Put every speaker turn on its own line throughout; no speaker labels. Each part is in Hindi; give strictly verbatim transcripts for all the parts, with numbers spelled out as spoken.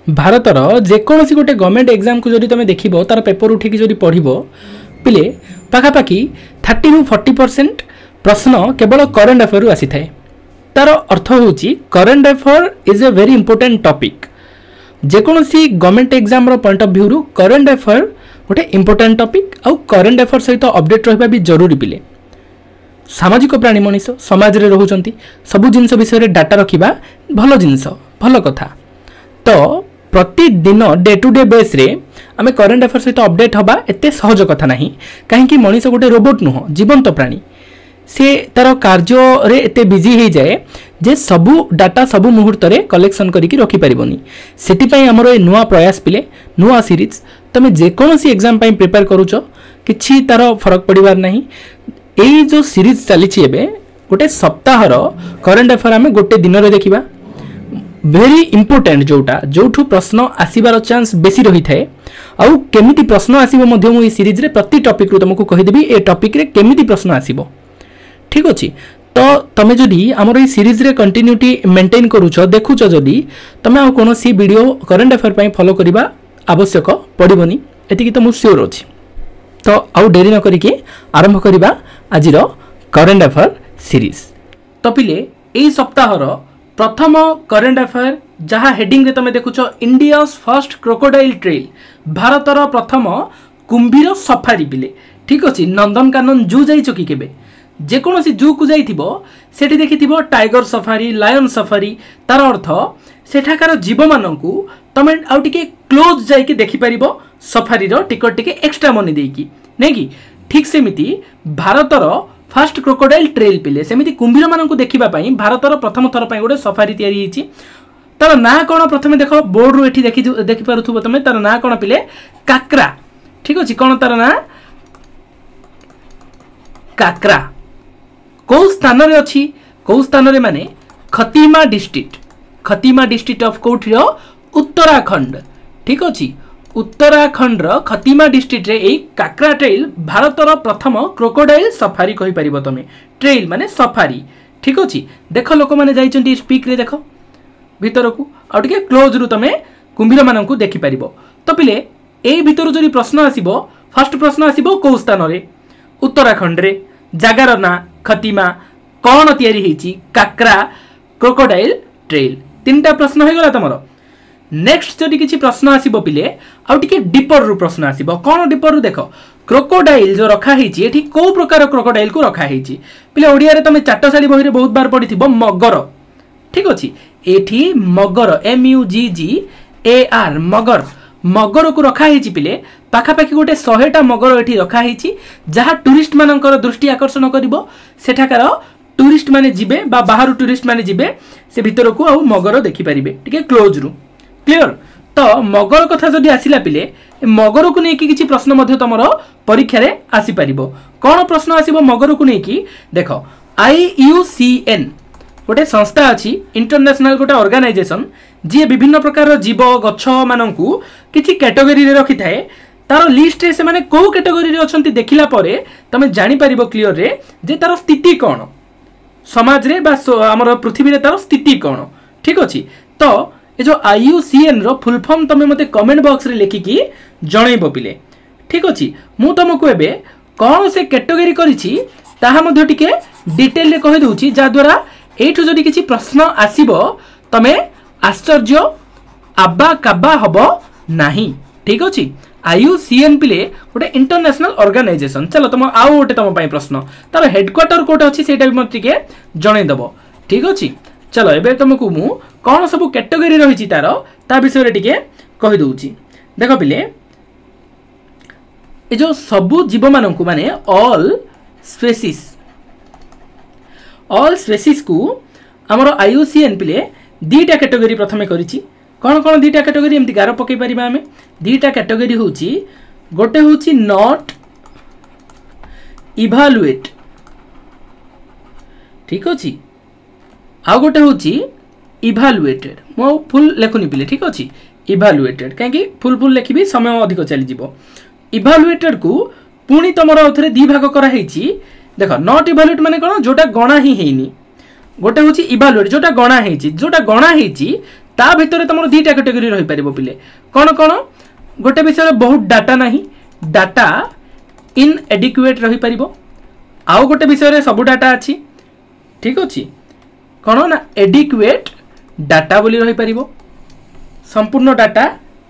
भारतर जेकोसी गोटे गवर्नमेंट एग्जाम को जदि तुम देखिबो तार पेपर उठिकी जदि पढ़िबो पिले पाखापाखि थर्टी रु फोर्टी परसेंट प्रश्न केवल करेन्ट अफेयर रु आसी थाए। तार अर्थ होची current affair is a very important topic. जेकोसी गवर्नमेंट एग्जाम रो पॉइंट ऑफ व्यू रु करेन्ट अफेयर गोटे इंपोर्टेंट टॉपिक आउ करेन्ट अफेयर सहित अपडेट रहबा भी जरूरी पिले। सामाजिक प्राणी मनीष समाज रे रहउचंती सबु जिंस विषय रे डाटा रखिबा भलो जिंस भलो कथा। तो प्रतिदिन डे टू डे बेस रे आमे करेन्ट अफेयर सहित अपडेट हबा एते सहज कथा नहीं। कहीं मनीष गोटे रोबोट नुह जीवंत प्राणी से तार कार्य रे एते बिजी हो जाए जे सबु डाटा सबु मुहूर्त रे कलेक्शन करिकी रखि परिबोनी। सेति पई हमर ए नुआ प्रयास पिले नुआ सीरीज तमे जेकोसी एग्जाम पई प्रिपेयर करूछ किछि तार फरक पड़िबार नहीं। एई जो सीरीज चली एबे गोटे सप्ताहर करेन्ट अफेयर आमे गोटे दिन रे देखिबा। वेरी इंपोर्टेंट जोटा जोठू प्रश्न आसीबार चांस बेसी रही थाए आउ केमिति प्रश्न आसीबो मध्य मु ई सीरीज रे प्रति टॉपिक रु तुमको कहि देबी ए टॉपिक रे केमिति प्रश्न आसीबो। ठीक अछि तो तमे जदि हमर ई सीरीज रे कंटिन्यूटी मेंटेन करूछ देखुछ जदि तमे आ कोनोसी वीडियो करेन्ट अफेयर पई फॉलो करिबा आवश्यक पड़िबोनी एतिकी तो मु श्योर अछि। तो आउ देरी न करिके आरंभ करिबा आजिर करेन्ट अफेयर सीरीज। तो पिले एई सप्ताहर प्रथम करेन्ट अफेयर जहाँ हेडिंग रे तमे देखुछ इंडियास फर्स्ट क्रोकोडाइल ट्रेल भारतर प्रथम कुंभीर सफारी पिले। ठीक अछि नंदनकानन जू जाइछ कि केबे जेकोसी जू को जाइथिबो सेठी देखिथिबो टाइगर सफारी लायन सफारी तार अर्थ सेठाकार जीव माननकू तमे आउ टिके क्लोज जाइके देखि परिबो सफारी रो टिकट टिके एक्स्ट्रा मनी देकी नै कि। ठीक सेमिति भारतर फास्ट क्रोकोडाइल ट्रेल पिले सेमिति कुंभीर माननकू देखिबा पई भारतर प्रथम थर पई गोटे सफारी तयारी हिची। तार ना कोन प्रथमे देखो बोर्ड रो एठी देखि देखि पारुथबो तमे तार ना कोन पिले काकरा। ठीक अछि कोन तार ना काकरा को स्थान रे अछि को स्थान रे माने Khatima district Khatima district of कोठियो उत्तराखंड। ठीक अछि उत्तराखंड रो खतीमा डिस्ट्रिक्ट रे ए काकरा ट्रेल भारतर प्रथम क्रोकोडाइल सफारी कहि परिबो तमे ट्रेल माने सफारी। ठीक अछि देखो लोक माने जाइचंती स्पीक रे देखो भीतर को आ टिके क्लोज रु तमे कुंभीर माननकू देखि परिबो। तो पिले एई भीतर जरी प्रश्न आसीबो फर्स्ट प्रश्न आसीबो को स्थान रे उत्तराखंड रे जागार ना खतीमा कोन तयारी हिची काकरा क्रोकोडाइल ट्रेल तीनटा प्रश्न हो गला तमरो। नेक्स्ट जदि किछि प्रश्न आसीबो पिले आ टिके डीपर रु प्रश्न आसीबो कोन डीपर रु देखो क्रोकोडाइल जो रखा हिची एठी को प्रकार क्रोकोडाइल को रखा हिची पिले ओडिया रे तमे चाटशाली बही रे बहुत बार पढिथिबो मगर। ठीक अछि एठी मगर M U G G A R मगर मगर को रखा हिची पिले पाखापाखि गोटे सौ मगर एठी रखा हिची जहा टूरिस्ट मानकर दृष्टि आकर्षण करिवो सेठाकार टूरिस्ट माने जिबे बा बाहर टूरिस्ट माने जिबे से भीतर को आ मगर देखि परिबे टिके क्लोज रु क्लियर। तो मगर कथा जदि आसिला पिले मगर को नेकी किछि प्रश्न मध्ये तमरो परीक्षा रे आसी परिबो। कोन प्रश्न आसीबो मगर को नेकी देखो आई यू सी एन गोटे संस्था अछि इंटरनेशनल गोटे ऑर्गेनाइजेशन जी विभिन्न प्रकार जीव गछ माननकू किछि कैटेगरी रे रखि थाए तार लिस्ट रे से माने को कैटेगरी रे अछंती देखिला परे तमे जानि परिबो क्लियर रे जे तार स्थिति कोन समाज रे बा हमर पृथ्वी रे तार स्थिति कोन। ठीक अछि तो ए जो आई यू सी एन रो फुल फॉर्म तमे मते कमेंट बॉक्स रे लिखि की जणैबो पिले। ठीक अछि मु तुमको एबे कोन से कैटेगरी करिछि ताहा मध्ये टिके डिटेल रे कहि दउछि जा द्वारा एठु जदि किछि प्रश्न आसीबो तमे आश्चर्य आबा काबा हबो नाही। ठीक अछि आई यू सी एन पिले गोटे इंटरनेशनल ऑर्गेनाइजेशन। चलो तुम आउ गोटे तुम पई प्रश्न तार हेडक्वार्टर कोट अछि सेटा भी मत टिके जणै दबो। ठीक अछि चलो एबे तुमको मु कोन सब कैटेगरी रहिछि तार ता विषय रे टिके कहि दउछि। देखो पिले ए जो सबु जीव माननकू माने ऑल स्पेसीज ऑल स्पेसीज को हमर आई यू सी एन पिले दीटा कैटेगरी प्रथमे करिछि। कौन कौन दीटा कैटेगरी एमती गार पकई पारिबा हमें दीटा कैटेगरी होची गोटे होची नॉट इभालुएट। ठीक अछि आ गोटे होची इभालुएटेड मो फुल लेखुनी पिले। ठीक अछि इभालुएटेड कहीं फुल फुल लेखिबी समय अधिक चली जिवो। इभालुएटेड को पुणी तमर अथरे दी भाग करा हेची। देखो नॉट इभालुएट माने कोन जोटा गणा ही हेनी गोटे होची इभालुएट जोटा गणा हेची जोटा गणा हेची ता भितर तुम दुईटा कैटेगरी रही पार पिले कौन कौन गोटे विषय बहुत डाटा नहीं डाटा इनएडिक्युएट रही पार आउ गोटे विषय सब डाटा अच्छी ठीक अच्छे कौन ना एडिक्युएट डाटा बोली रही पार संपूर्ण डाटा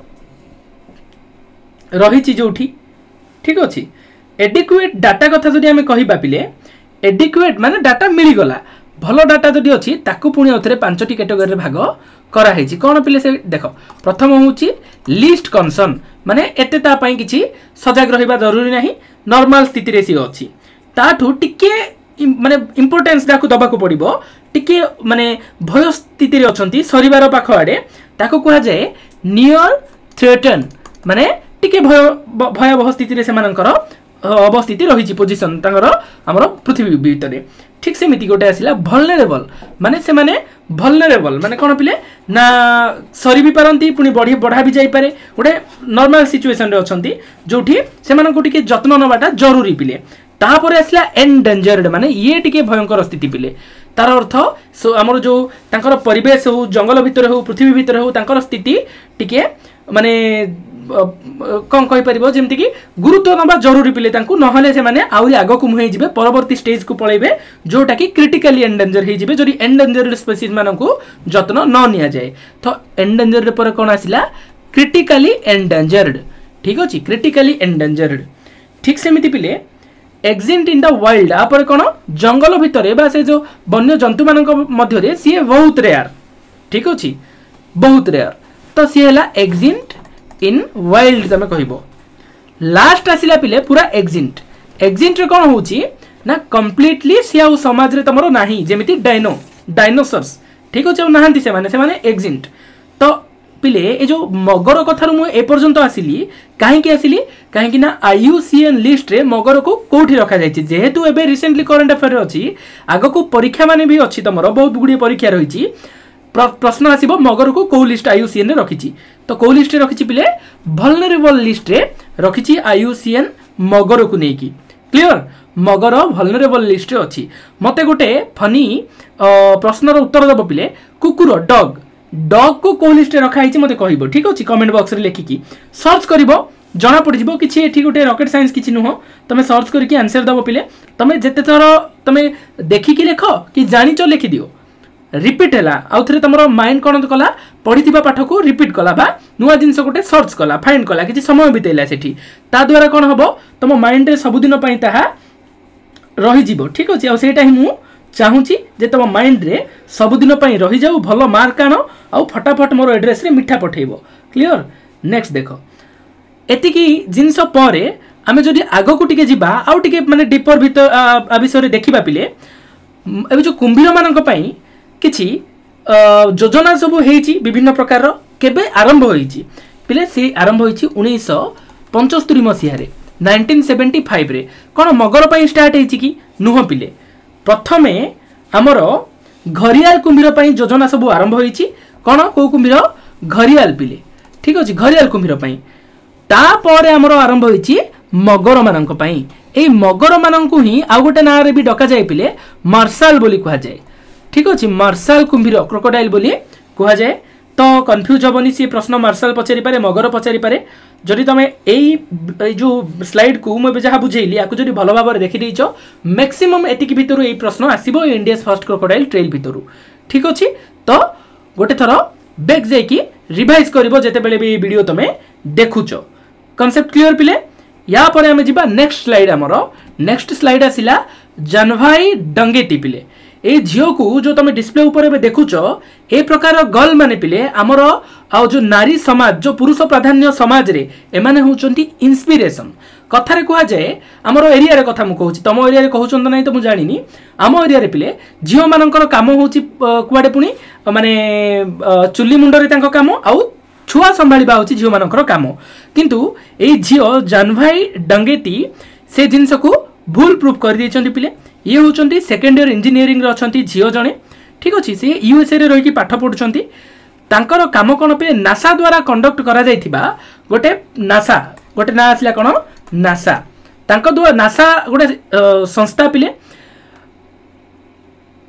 रही जो ठीक अच्छे एडिक्युएट डाटा कथा जदि आम कह पिले एडिक्युएट माने डाटा मिलगला भल डाटा जदि अच्छी ताकू पुणी आउथरे पांचटी कैटेगरी भाग कराई कौन पिले से देख प्रथम हूँ लिस्ट कनसर्न माने एते ता पई किछि सजग रहिबा जरूरी नहीं नॉर्मल स्थिति रे सी अछि ताठू टिके माने इंपोर्टेंस दाकू दबाकू पड़िबो टिके माने भय स्थिति रे अछंती सरिबार पाख आडे ताकू कहा जाए नियर थ्रेटन माने टिके भय भयावह स्थिति रे सेमानकर अवस्थिति रही पोजिशन आमर पृथ्वी भितर ठीक से मिति गोटे आसला भलनेरेबल माने से माने भलनेरेबल माने कौन पिले ना सरी भी पारती पुणी बढ़ी बढ़ा भी जाई पारे गोटे नॉर्मल सिचुएशन रे अछंती जोठी सेमान को टिके जत्न नबाटा जरूरी पिले तापर आसला एंडेंजर्ड माने ये टिके भयंकर स्थिति पिले तार अर्थ सो आमर जो तांकर परिवेश हो जंगल भितर हो पृथ्वी भितर हो तांकर स्थिति टिके माने कौन कहीपर जमती कि गुरुत्व नवा जरूरी पिले नहले से माने आउरी आग को मुहे जिबे परवर्ती स्टेज को पळेबे जोटा कि क्रिटिकली एंडेंजर हे जिबे जदि एंडेंजर्ड स्पीशीज मानन को जत्न न निया जाए तो एंडेंजर्ड पर कोन आसिला क्रिटिकली एंडेंजर्ड ठीक अछि क्रिटिकली एंडेंजर्ड ठीक सेमिति पिले एक्सिस्ट इन द वाइल्ड आपर कोन जंगल भितरे बा से जो वन्य जंतु मानन मध्य रे सी बहुत रेयर ठीक अछि बहुत रेयर तो सी हला एक्सिस्ट इन वाइल्ड तमे कहबो लास्ट आसिला पिले पूरा एक्सिस्ट एक्सिस्ट रे कोन होची ना कंप्लीटली सी आउ समाज रे तमरो नाही जेमिति डायनो डायनोसर्स ठीक अछि नाहंती से माने से माने एक्सिस्ट तो पिले ए जो मगर कथार मु ए पर्यंत आसिली काहे कि आसिली काहे कि ना आईयूसीएन लिस्ट रे मगर को कोठी रखा जायछि जेहेतु एबे रिसेंटली करंट अफेयर अछि आगो को परीक्षा माने भी अछि तमरो बहुत गुडी परीक्षा रहिछि प्रश्न आसीबो मगर को को लिस्ट आईयूसीएन रे रखिछि तो को लिस्ट रे रखिछि पिले वल्नरेबल लिस्ट रे रखिछि आईयूसीएन मगर को नेकी क्लियर मगर वल्नरेबल लिस्ट रे अछि मते गोटे फनी प्रश्न रो उत्तर दबो पिले कुकुर डॉग डॉग को को लिस्ट रे रखा हिछि मते कहइबो ठीक अछि कमेंट बॉक्स रे लेखिकी सर्च करिवो जना पड़ जिवो किछि एठी गोटे रॉकेट साइंस किछि नुहो तमे सर्च करके आंसर दबो पिले तमे जेते थर तमे देखिकी लेखो कि जानिचो लेखि दियो रिपीट है आउ थे तुम माइंड कौन कला पढ़ी पाठ को रिपीट कला बा नुआ जिनस गोटे सर्च कला फाइंड कला कि समय बितेला सेठी ता द्वारा कौन हम तुम माइंड रे सबुदिन ताहा रही ठीक अच्छे आईटा ही मु चाहूँगी जे तुम माइंड रे सबुदिन रही जाऊ भल मार्क आण आउ फटाफट मोर एड्रेस रे मिठा पठेब क्लियर नेक्स्ट देख एतिकी जिनस पर आम जदि आग को टिके जिबा आउ टिके माने डीपर भीतर विषय देखिबा पिले एबे जो कुंभीर मानक पई किछि योजना सब होईछि विभिन्न प्रकार केबे आरंभ होईछि पिले से आरंभ होईछि उन्नीस सौ पचहत्तर मसीह रे नाइंटीन सेवेंटी फाइव रे कोन मगर पई स्टार्ट होईछि कि नुह पिले प्रथमे हमर घरियाल कुंभीर पई योजना सब आरंभ होईछि कोन को कुंभीर घरियाल पिले ठीक अछि घरियाल कुंभीर पई ता परे हमर आरंभ होईछि मगर मानक पई एई मगर मानकु ही आ गोटे ना रे भी डका जाय पिले मार्शल बोली कहा जाय ठीक अच्छे मार्शल कुंभीर क्रोकोडाइल बोली कहा जाए तो कन्फ्यूज हेनी सी प्रश्न मार्शल पचारि पारे मगर पचारि पारे जदि तुम यही जो स्लाइड को मुझे जहाँ बुझेली या जब भल भाव में देखीदेच मैक्सिमम एतिक भितर यही प्रश्न आसो इंडिया फर्स्ट क्रोकोडाइल ट्रेल भितर ठीक अच्छे तो गोटे थर बैक जाकि रिवाइज कर जिते भी वीडियो तुम देखुच कॉन्सेप्ट क्लियर पिले या पर आम जा नेक्स्ट स्लाइड आमर नेक्स्ट स्लाइड आसला जानभाई डंगेटी पिले ए झील को जो तुम डिस्प्ले ऊपर देखुच ए प्रकार गर्ल माने पिले आमर आ जो नारी समाज जो पुरुष प्राधान्य समाज रे एमाने होचंती इंस्पिरेशन कथारे कहा जाए आमर एरिया रे कथा मु कहूची तम एरिया रे कहउचंत नै तो मु जानिनी आम एरिया रे पिले झील मानकर काम होची कुआडे पुनी माने चुल्ली मुंडरे तांको काम आउ छुआ संभाळिबा होची झील मानकर काम किंतु ए झील जानभाई डंगेती से जिंस को भूल प्रूफ कर देछंती पिले ये होचंती सेकेंड इयर इंजीनियरिंग रे अछंती झील जणे ठीक अछि से यूएसए रे रही पाठ पढुचंती तांकर काम कोन पे नासा द्वारा कंडक्ट करा जायथिबा गोटे नासा गोटे ना आसला कोन नासा तांको द्वारा नासा गोटे संस्था पिले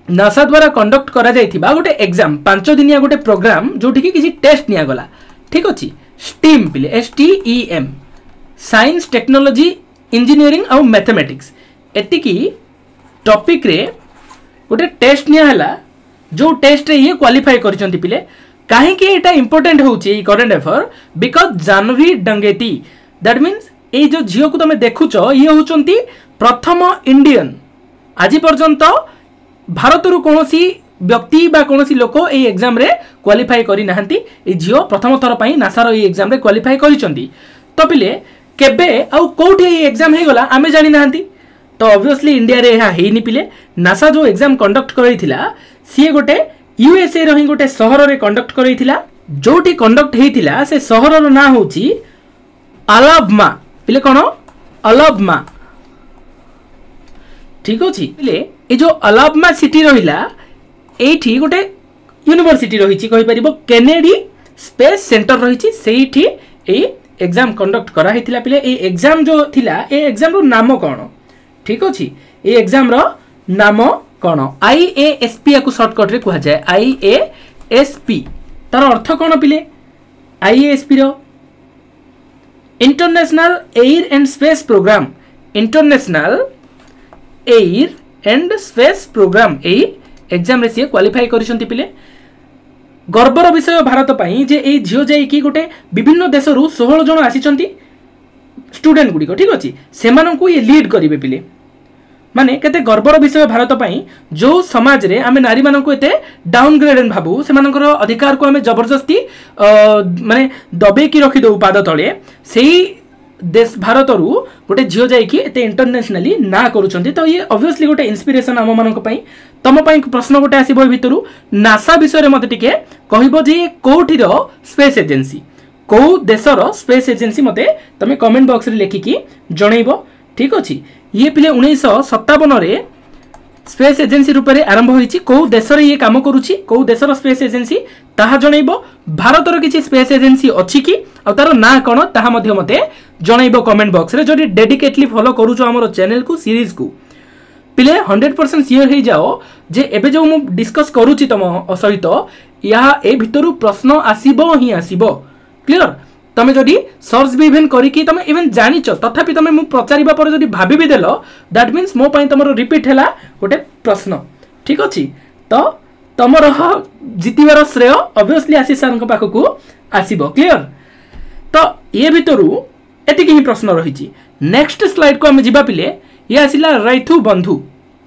नासा द्वारा कंडक्ट करा जाइथिबा गोटे एग्जाम पांच दिनिया गोटे प्रोग्राम जोठी कि किसी टेस्ट निया गला ठीक अछि स्टीम पिले S T E M science technology engineering और मैथमेटिक्स एतिकी टॉपिक रे गोटे टेस्ट निया हला जो टेस्ट रे ये क्वालिफाई करचंती पिले काहे कि एटा इंपोर्टेंट होची करंट अफेयर बिकॉज़ जानवी डंगेती दैट मींस ए जो झियो को तुम देखुच ये होचंती प्रथम इंडियन आज पर्यंत भारत रु कोनोसी व्यक्ति बा कोनोसी लोक ए एग्जाम रे क्वालिफाई करि नाहंती ए झियो प्रथम थर पई नासा रो ए एग्जाम रे क्वालिफाई करिसंती तो पिले केबे आउ कोठी ए एग्जाम हे गला आमे जानि नाहंती तो ऑब्वियसली इंडिया रे हा हेनी पिले नासा जो एग्जाम कंडक्ट करैथिला सी गोटे यूएसए रो ही गोटे शहर रे कंडक्ट करैथिला जोठी कंडक्ट हेतिला से शहर रो ना होची अलाबामा पिले कोन अलाबामा ठीक अछि पिले ए जो अलाबामा सिटी रहिला एठी गोटे यूनिवर्सिटी रहिछि कहि परिबो केनेडी स्पेस सेंटर रहिछि सेठी ए एग्जाम कंडक्ट करा हेतिला पिले ए एग्जाम जो थिला ए एग्जाम रो नाम कोन ठीक अछि ए एग्जाम रो नाम कोन आईएएसपी को शॉर्टकट रे कहआ जाय आईएएसपी तार अर्थ कोन पिले आईएएसपी रो international air and space program international air and space program ए एग्जाम रे से क्वालिफाई करिसंती पिले गर्वर विषय भारत पई जे ए झियो जाई कि गोटे विभिन्न देश रु सोलह जन आसीचंती स्टूडेंट गुडी को ठीक अछि सेमानन को ये लीड करिवे पिले माने केते गर्वर विषय भारत पई जो समाज रे आमे नारी मानन को एते डाउनग्रेड भाबू सेमानकर अधिकार को आमे जबरदस्ती माने दबे की रखि दउ पाद तळे सेही देश भारत रु गोटे झियो जाई कि एते इंटरनेशनली ना करूचंती तो ये ऑब्वियसली गोटे इंस्पिरेशन आम मानन को पई तम पई प्रश्न गोटे आसीबो भितरु नासा विषय रे मते टिके कहिबो जे कोठी रो स्पेस एजेंसी को देशर स्पेस एजेंसी मते तमे कमेंट बॉक्स रे लेखि कि जणैबो ठीक अछि ये पिले उन्नीस सौ सत्तावन रे स्पेस एजेंसी रूप में आरंभ होईची को देश रे ये काम करूची को देशर स्पेस एजेंसी ताहा जणैबो भारतर किछि स्पेस एजेंसी अछि कि आ तार ना कोन ताहा मध्ये मते जणैबो कमेंट बॉक्स रे जदि डेडिकेटली फॉलो करूचो हमरो चैनल को सीरीज को पिले हंड्रेड परसेंट सियोर हे जाओ जे एबे जो मु डिस्कस करूची तम सहित या ए भितरु प्रश्न आसीबो ही आसीबो क्लियर तमे जदि सर्च भी इवन करी कि तमे इवन जानिचो तथापि तमे मु प्रचारिबा पर जदि भाबी भी देलो दैट मींस मो पई तमरो रिपीट हैला गोटे प्रश्न ठीक अछि तो तमर जितिबार श्रेय ऑब्वियसली आशीष सर को पाखकू आसीबो क्लियर तो ये भितरु एतिकी ही प्रश्न रहिछि नेक्स्ट स्लाइड को हम जिबा पिले ये आसिला रायथु बंधु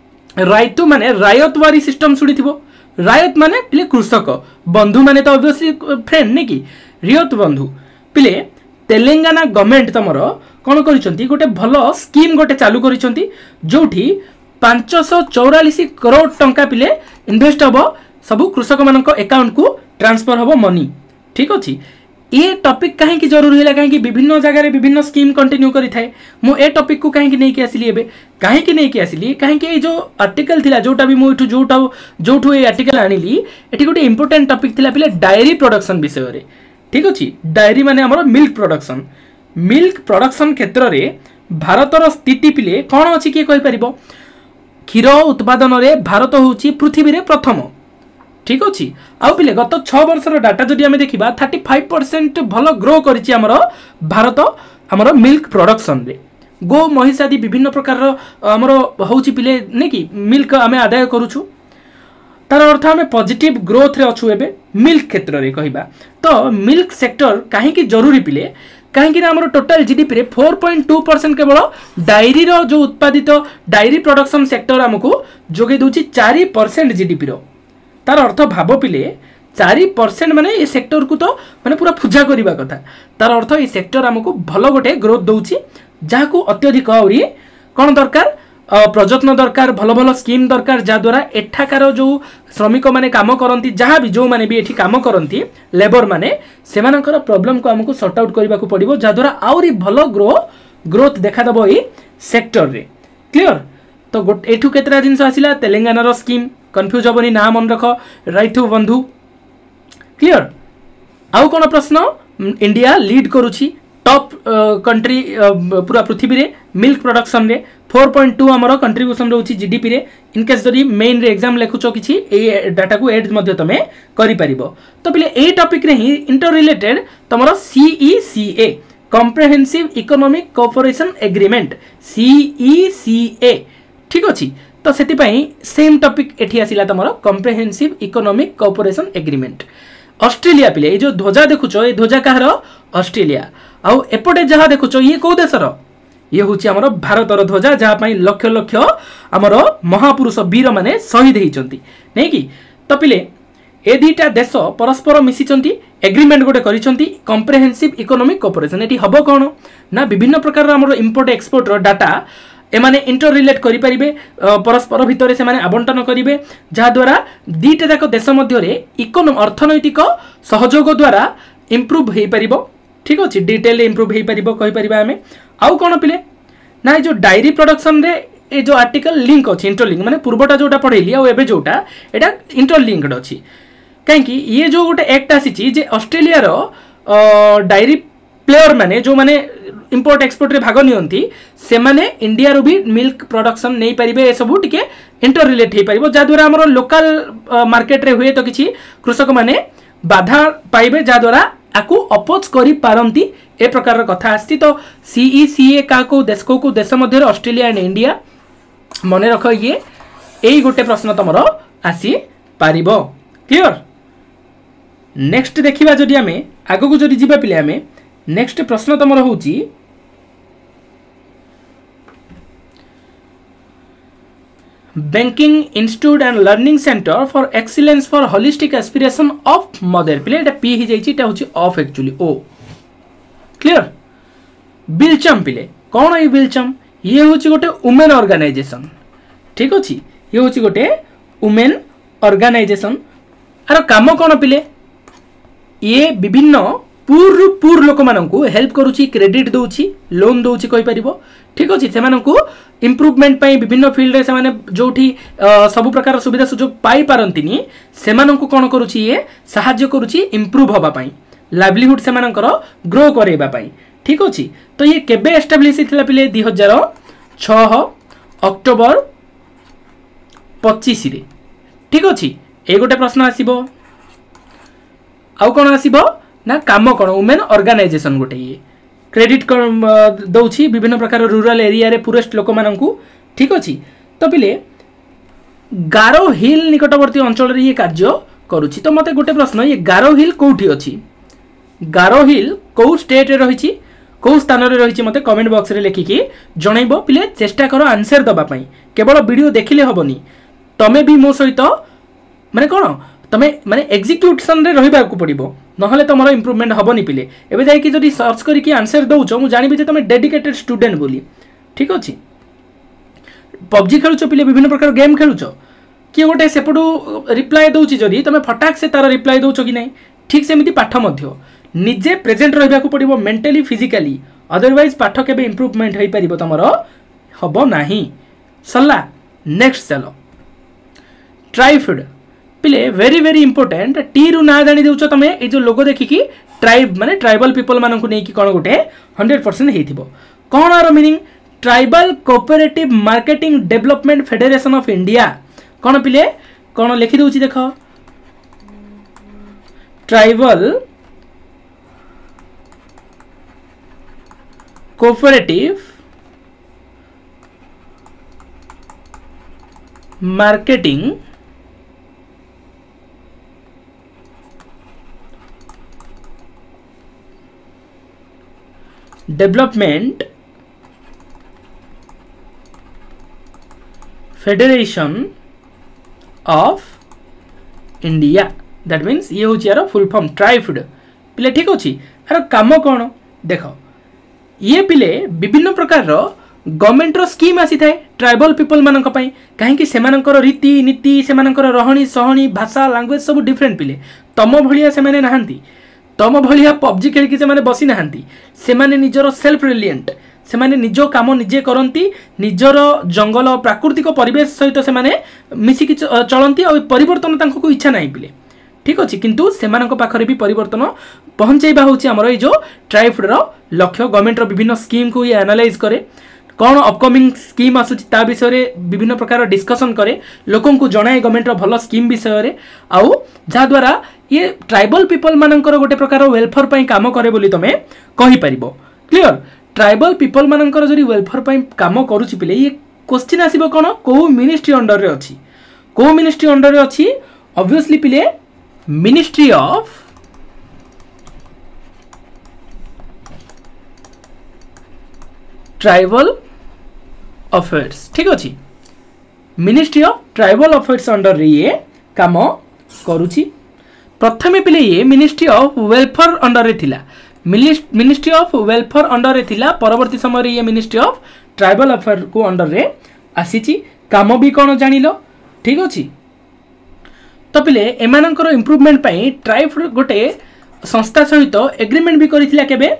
रायथु माने रायतवारी सिस्टम सुनिथिबो रायत माने पिले कृषक बंधु माने तो ऑब्वियसली फ्रेंड ने कि रियत बंधु पिले तेलंगाना गवर्नमेंट तमर कोन करिसंती गोटे भलो स्कीम गोटे चालू करिसंती जोठी पाँच सौ चौरालीस करोड़ टंका पिले इन्वेस्ट हबो सब कृषक मानक अकाउंट को ट्रांसफर हबो मनी ठीक अछि ये टॉपिक काहे की जरूरी हैला काहे की विभिन्न जगह रे विभिन्न स्कीम कंटिन्यू करि थाए मु ए टॉपिक को काहे की नै कि आसिली एबे काहे की नै कि आसिली काहे की जो आर्टिकल थिला जोटा भी मु इठु जोटा जोठु ए आर्टिकल आनिली एठी गोटे इंपोर्टेंट टॉपिक थिला पिले डायरी प्रोडक्शन विषय रे ठीक अछि डायरी माने हमर मिल्क प्रोडक्शन मिल्क प्रोडक्शन क्षेत्र रे भारतर स्थिति पिले कोन अछि के कहि परिबो क्षीर उत्पादन रे भारत होउची पृथ्वी रे प्रथम ठीक अछि आउ पिले गत छह वर्ष रो डाटा जदि हमें देखिबा पैंतीस परसेंट भलो ग्रो करिछि हमर भारत हमर मिल्क प्रोडक्शन रे गो महिष आदि विभिन्न प्रकार रो हमर होउची पिले ने कि मिल्क हमें आदाय करूछु तार अर्थ हमें पॉजिटिव ग्रोथ रे अछु एबे मिल्क क्षेत्र रे कहिबा तो मिल्क सेक्टर काहे की जरूरी पिले काहे कि हमर टोटल जीडीपी रे चार पॉइंट दो परसेंट केवल डायरी रो जो उत्पादित डायरी प्रोडक्शन सेक्टर हमकु जोगे दोची चार परसेंट जीडीपी रो तार अर्थ भाबो पिले चार परसेंट माने ए सेक्टर को तो माने पूरा पूजा करिबा कथा तार अर्थ ए सेक्टर हमकु भलो गोटे ग्रोथ दोची जाको अत्यधिक औरी कोन दरकार प्रयत्न दरकार भलो भलो स्कीम दरकार जा द्वारा एठाकार जो श्रमिक माने काम करंती जहाँ भी जो माने भी एठी काम करंती लेबर माने सेमानकर प्रॉब्लम को हमकु सॉर्ट आउट करबा को पड़िबो जा द्वारा आउरी भलो ग्रो ग्रोथ देखा दबो ई सेक्टर रे क्लियर तो एठु केतरा जिंस आसिला तेलंगाना रो स्कीम कंफ्यूज हबनी ना मन रख रायथु बंधु क्लियर आउ कोन प्रश्न इंडिया लीड करूची टॉप कंट्री पूरा पृथ्वी रे मिल्क प्रोडक्शन रे फोर पॉइंट टू आमर कंट्रीब्यूशन रोची जीडीपी रे इनकेस जदि मेन रे एग्जाम लेखुच किछि ए डाटा को एड मध्य तमे करि परिबो। तो पिले ए टॉपिक रे ही इंटर रिलेटेड तमरो CECA comprehensive economic cooperation agreement CECA ठीक अछि। तो सेति पई सेम टॉपिक एठी आसिला तमरो comprehensive economic cooperation agreement. Australia पिले ए जो ध्वजा देखुच ए ध्वजा कहार ऑस्ट्रेलिया आउ एपटे जहाँ देखुच ये कौ देशर ये हूँ आमर भारतर ध्वजा जहाँ लक्ष लक्ष आमर महापुरुष वीर माने शहीद होती नहीं कि। तो पिले ए दुईटा देश परस्पर मिशिचंती एग्रीमेंट गोटे करिसंती कॉम्प्रिहेंसिव इकोनॉमिक कोऑपरेशन। एटी हबो कोन ना विभिन्न प्रकार आमर इंपोर्ट एक्सपोर्ट रो डाटा एमाने इंटर रिलेट करि परिबे परस्पर भितर से माने आवंटन करिवे जहाँ द्वारा दुईटा जाक देश मध्य रे इकोनॉमी अर्थनैतिक सहयोग द्वारा इंप्रूव हो परिबो ठीक अच्छे डिटेल इंप्रूव हो पारिबो कहि परिबा हमें। आउ कोन पिले ना जो डायरी प्रोडक्शन रे ए जो आर्टिकल लिंक अच्छी इंटरलिंक माने पूर्वटा जोटा पढ़ेली आ एबे जोटा एटा इंटरलिंक्ड अच्छी कहीं ये जो गोटे एक्ट आसी जे ऑस्ट्रेलिया रो डायरी प्लेयर माने जो माने इंपोर्ट एक्सपोर्ट रे भाग नियंती से माने इंडिया रो भी मिल्क प्रोडक्शन नहीं पारिबे ए सब टिके इंटर रिलेट हो पारिबो जा द्वारा हमरो लोकल मार्केट रे हुए तो किछि कृषक माने बाधा पाइबे जा द्वारा आकु अपोज करि पारंती ए प्रकार कथा आस्ती। तो सीईसीए का को देश को देश मध्य ऑस्ट्रेलिया एंड इंडिया मने रख ये एई गोटे प्रश्न तमरो आसी पारिबो क्लियर। नेक्स्ट देखिबा जदि हमें आगो को जदि जिबा पिले हमें नेक्स्ट प्रश्न तमरो होची banking institute and learning centre for excellence for holistic aspiration of mother पिले एटा पी ही जाइछि एटा होछि ऑफ एक्चुअली ओ क्लियर। बिलचम पिले कौन ये बिलचम ये होछि गोटे वुमेन ऑर्गेनाइजेशन ठीक अछि ये होछि गोटे वुमेन ऑर्गेनाइजेशन आर काम कौन पिले ये विभिन्न पूर पूर लोक माननकु हेल्प करूची क्रेडिट दउची लोन दउची कहि परिबो ठीक अछि से माननकु इम्प्रूवमेंट पई विभिन्न फील्ड रे से माने जोठी सब प्रकार सुविधा सुजोग पाई पारंतिनी से माननकु कोन करूची ये सहाय्य करूची इम्प्रूव होबा पई लाइवलीहुड से माननकर ग्रो करेबा पई ठीक अछि। तो ये केबे एस्टैब्लिश थिला पिले दो हज़ार छह अक्टोबर पच्चीस रे ठीक अछि। ए गोटे प्रश्न आसीबो आउ कोन आसीबो ना काम कौन वुमेन ऑर्गेनाइजेशन गोटे ये क्रेडिट दौची विभिन्न प्रकार रूरल एरिया रे पुरेस्ट लोक माननकु ठीक अछि। तो पिले गारो हिल निकटवर्ती अंचल रे ये कार्य करूची। तो मते गोटे प्रश्न ये गारो हिल कोठी अछि गारो हिल को स्टेट रे रहिछि को स्थान रे रहिछि मते कमेंट बॉक्स रे लिखिकी जणाइबो पिले चेष्टा करो आंसर दबा पई केवल वीडियो देखिले हबनी तमे भी मो सहित माने कोन तमे माने एग्जीक्यूशन रे रहिबा को पड़िबो नहले तुम इम्प्रूवमेंट हेनी पिले एवं जाकि जब सर्च करके आंसर दौच मुझे जानवी तुम डेडिकेटेड स्टूडेंट बोली ठीक अच्छे। पबजी खेलुच पिले विभिन्न प्रकार गेम खेलुच किए गोटे सेपटू रिप्लाय दौची जदि तुम फटाक से तार रिप्लाय दौच कि नहीं ठीक सेमती पाठ मध्य निजे प्रेजेंट रहा पड़ो मेंटली फिजिकली अदरवाइज पाठ के इम्प्रूवमेंट हो पार तुम हम ना सरला। नेक्स्ट चलो ट्राइफिड पिले वेरी वेरी इंपोर्टेंट टी रु ना जानी देउछ तमे ए जो लोगो देखिकी ट्राइब माने ट्राइबल पीपल मानन को नेकी कोन गोटे हंड्रेड परसेंट हेथिबो कोन आर meaning tribal cooperative marketing development federation of India कोन पिले कोन लिखि दउची देखो tribal cooperative marketing development federation of India that means ये हूँ यार फुल फॉर्म ट्राइफिड पिले ठीक अच्छे यार काम कौन देख ये पिले विभिन्न प्रकार गवर्नमेंट स्कीम आसी थाए ट्राइबल पीपल मानक पई कहीं से रीति नीति से रहणी सहणी भाषा लैंग्वेज सब डिफरेंट पिले तम भलिया से माने नहांती तम भलिया पबजी खेल से बसी ना से माने निजर सेल्फ रिलिएंट से माने निज काम निजे करती निजर जंगल प्राकृतिक परिवेश सहित से माने मिसिकी चलती और परिवर्तन तांको इच्छा नहीं पिले ठीक अच्छे किंतु सेमानक पाखरे भी परिवर्तन पहुंचाइबा होची हमर ए जो ट्राइफेड रो लक्ष्य गवर्नमेंट रो विभिन्न स्कीम को ये एनालाइज करे कौन अपकमिंग स्कीम आसुची ता विषय रे विभिन्न प्रकार डिस्कशन करे लोकन को जणाए गवर्नमेंट रो भलो स्कीम विषय रे आउ जा द्वारा ये ट्राइबल पीपल मानकर गोटे प्रकार वेलफेयर पई काम करे बोली तमे कहि परिबो क्लियर ट्राइबल पीपल मानकर जरी वेलफेयर पई काम करूची पिले ये क्वेश्चन आसीबो कोन को मिनिस्ट्री अंडर रे अछि को मिनिस्ट्री अंडर रे अछि ऑब्वियसली पिले मिनिस्ट्री ऑफ ट्राइबल अफेयर्स ठीक अच्छे ministry of tribal affairs under रे ये काम करूची प्रथमे पिले ये मिनिस्ट्री ऑफ वेलफेयर अंडर रे थिला मिनिस्ट्री ऑफ वेलफेयर अंडर रे थिला परवर्ती समय रे ये मिनिस्ट्री ऑफ ट्राइबल अफेयर को अंडर रे आसीची काम भी कोन जानिलो ठीक अच्छे तो पिले एमानकर इम्प्रूवमेंट पई ट्राइब गोटे संस्था सहित एग्रीमेंट भी करिथिला केबे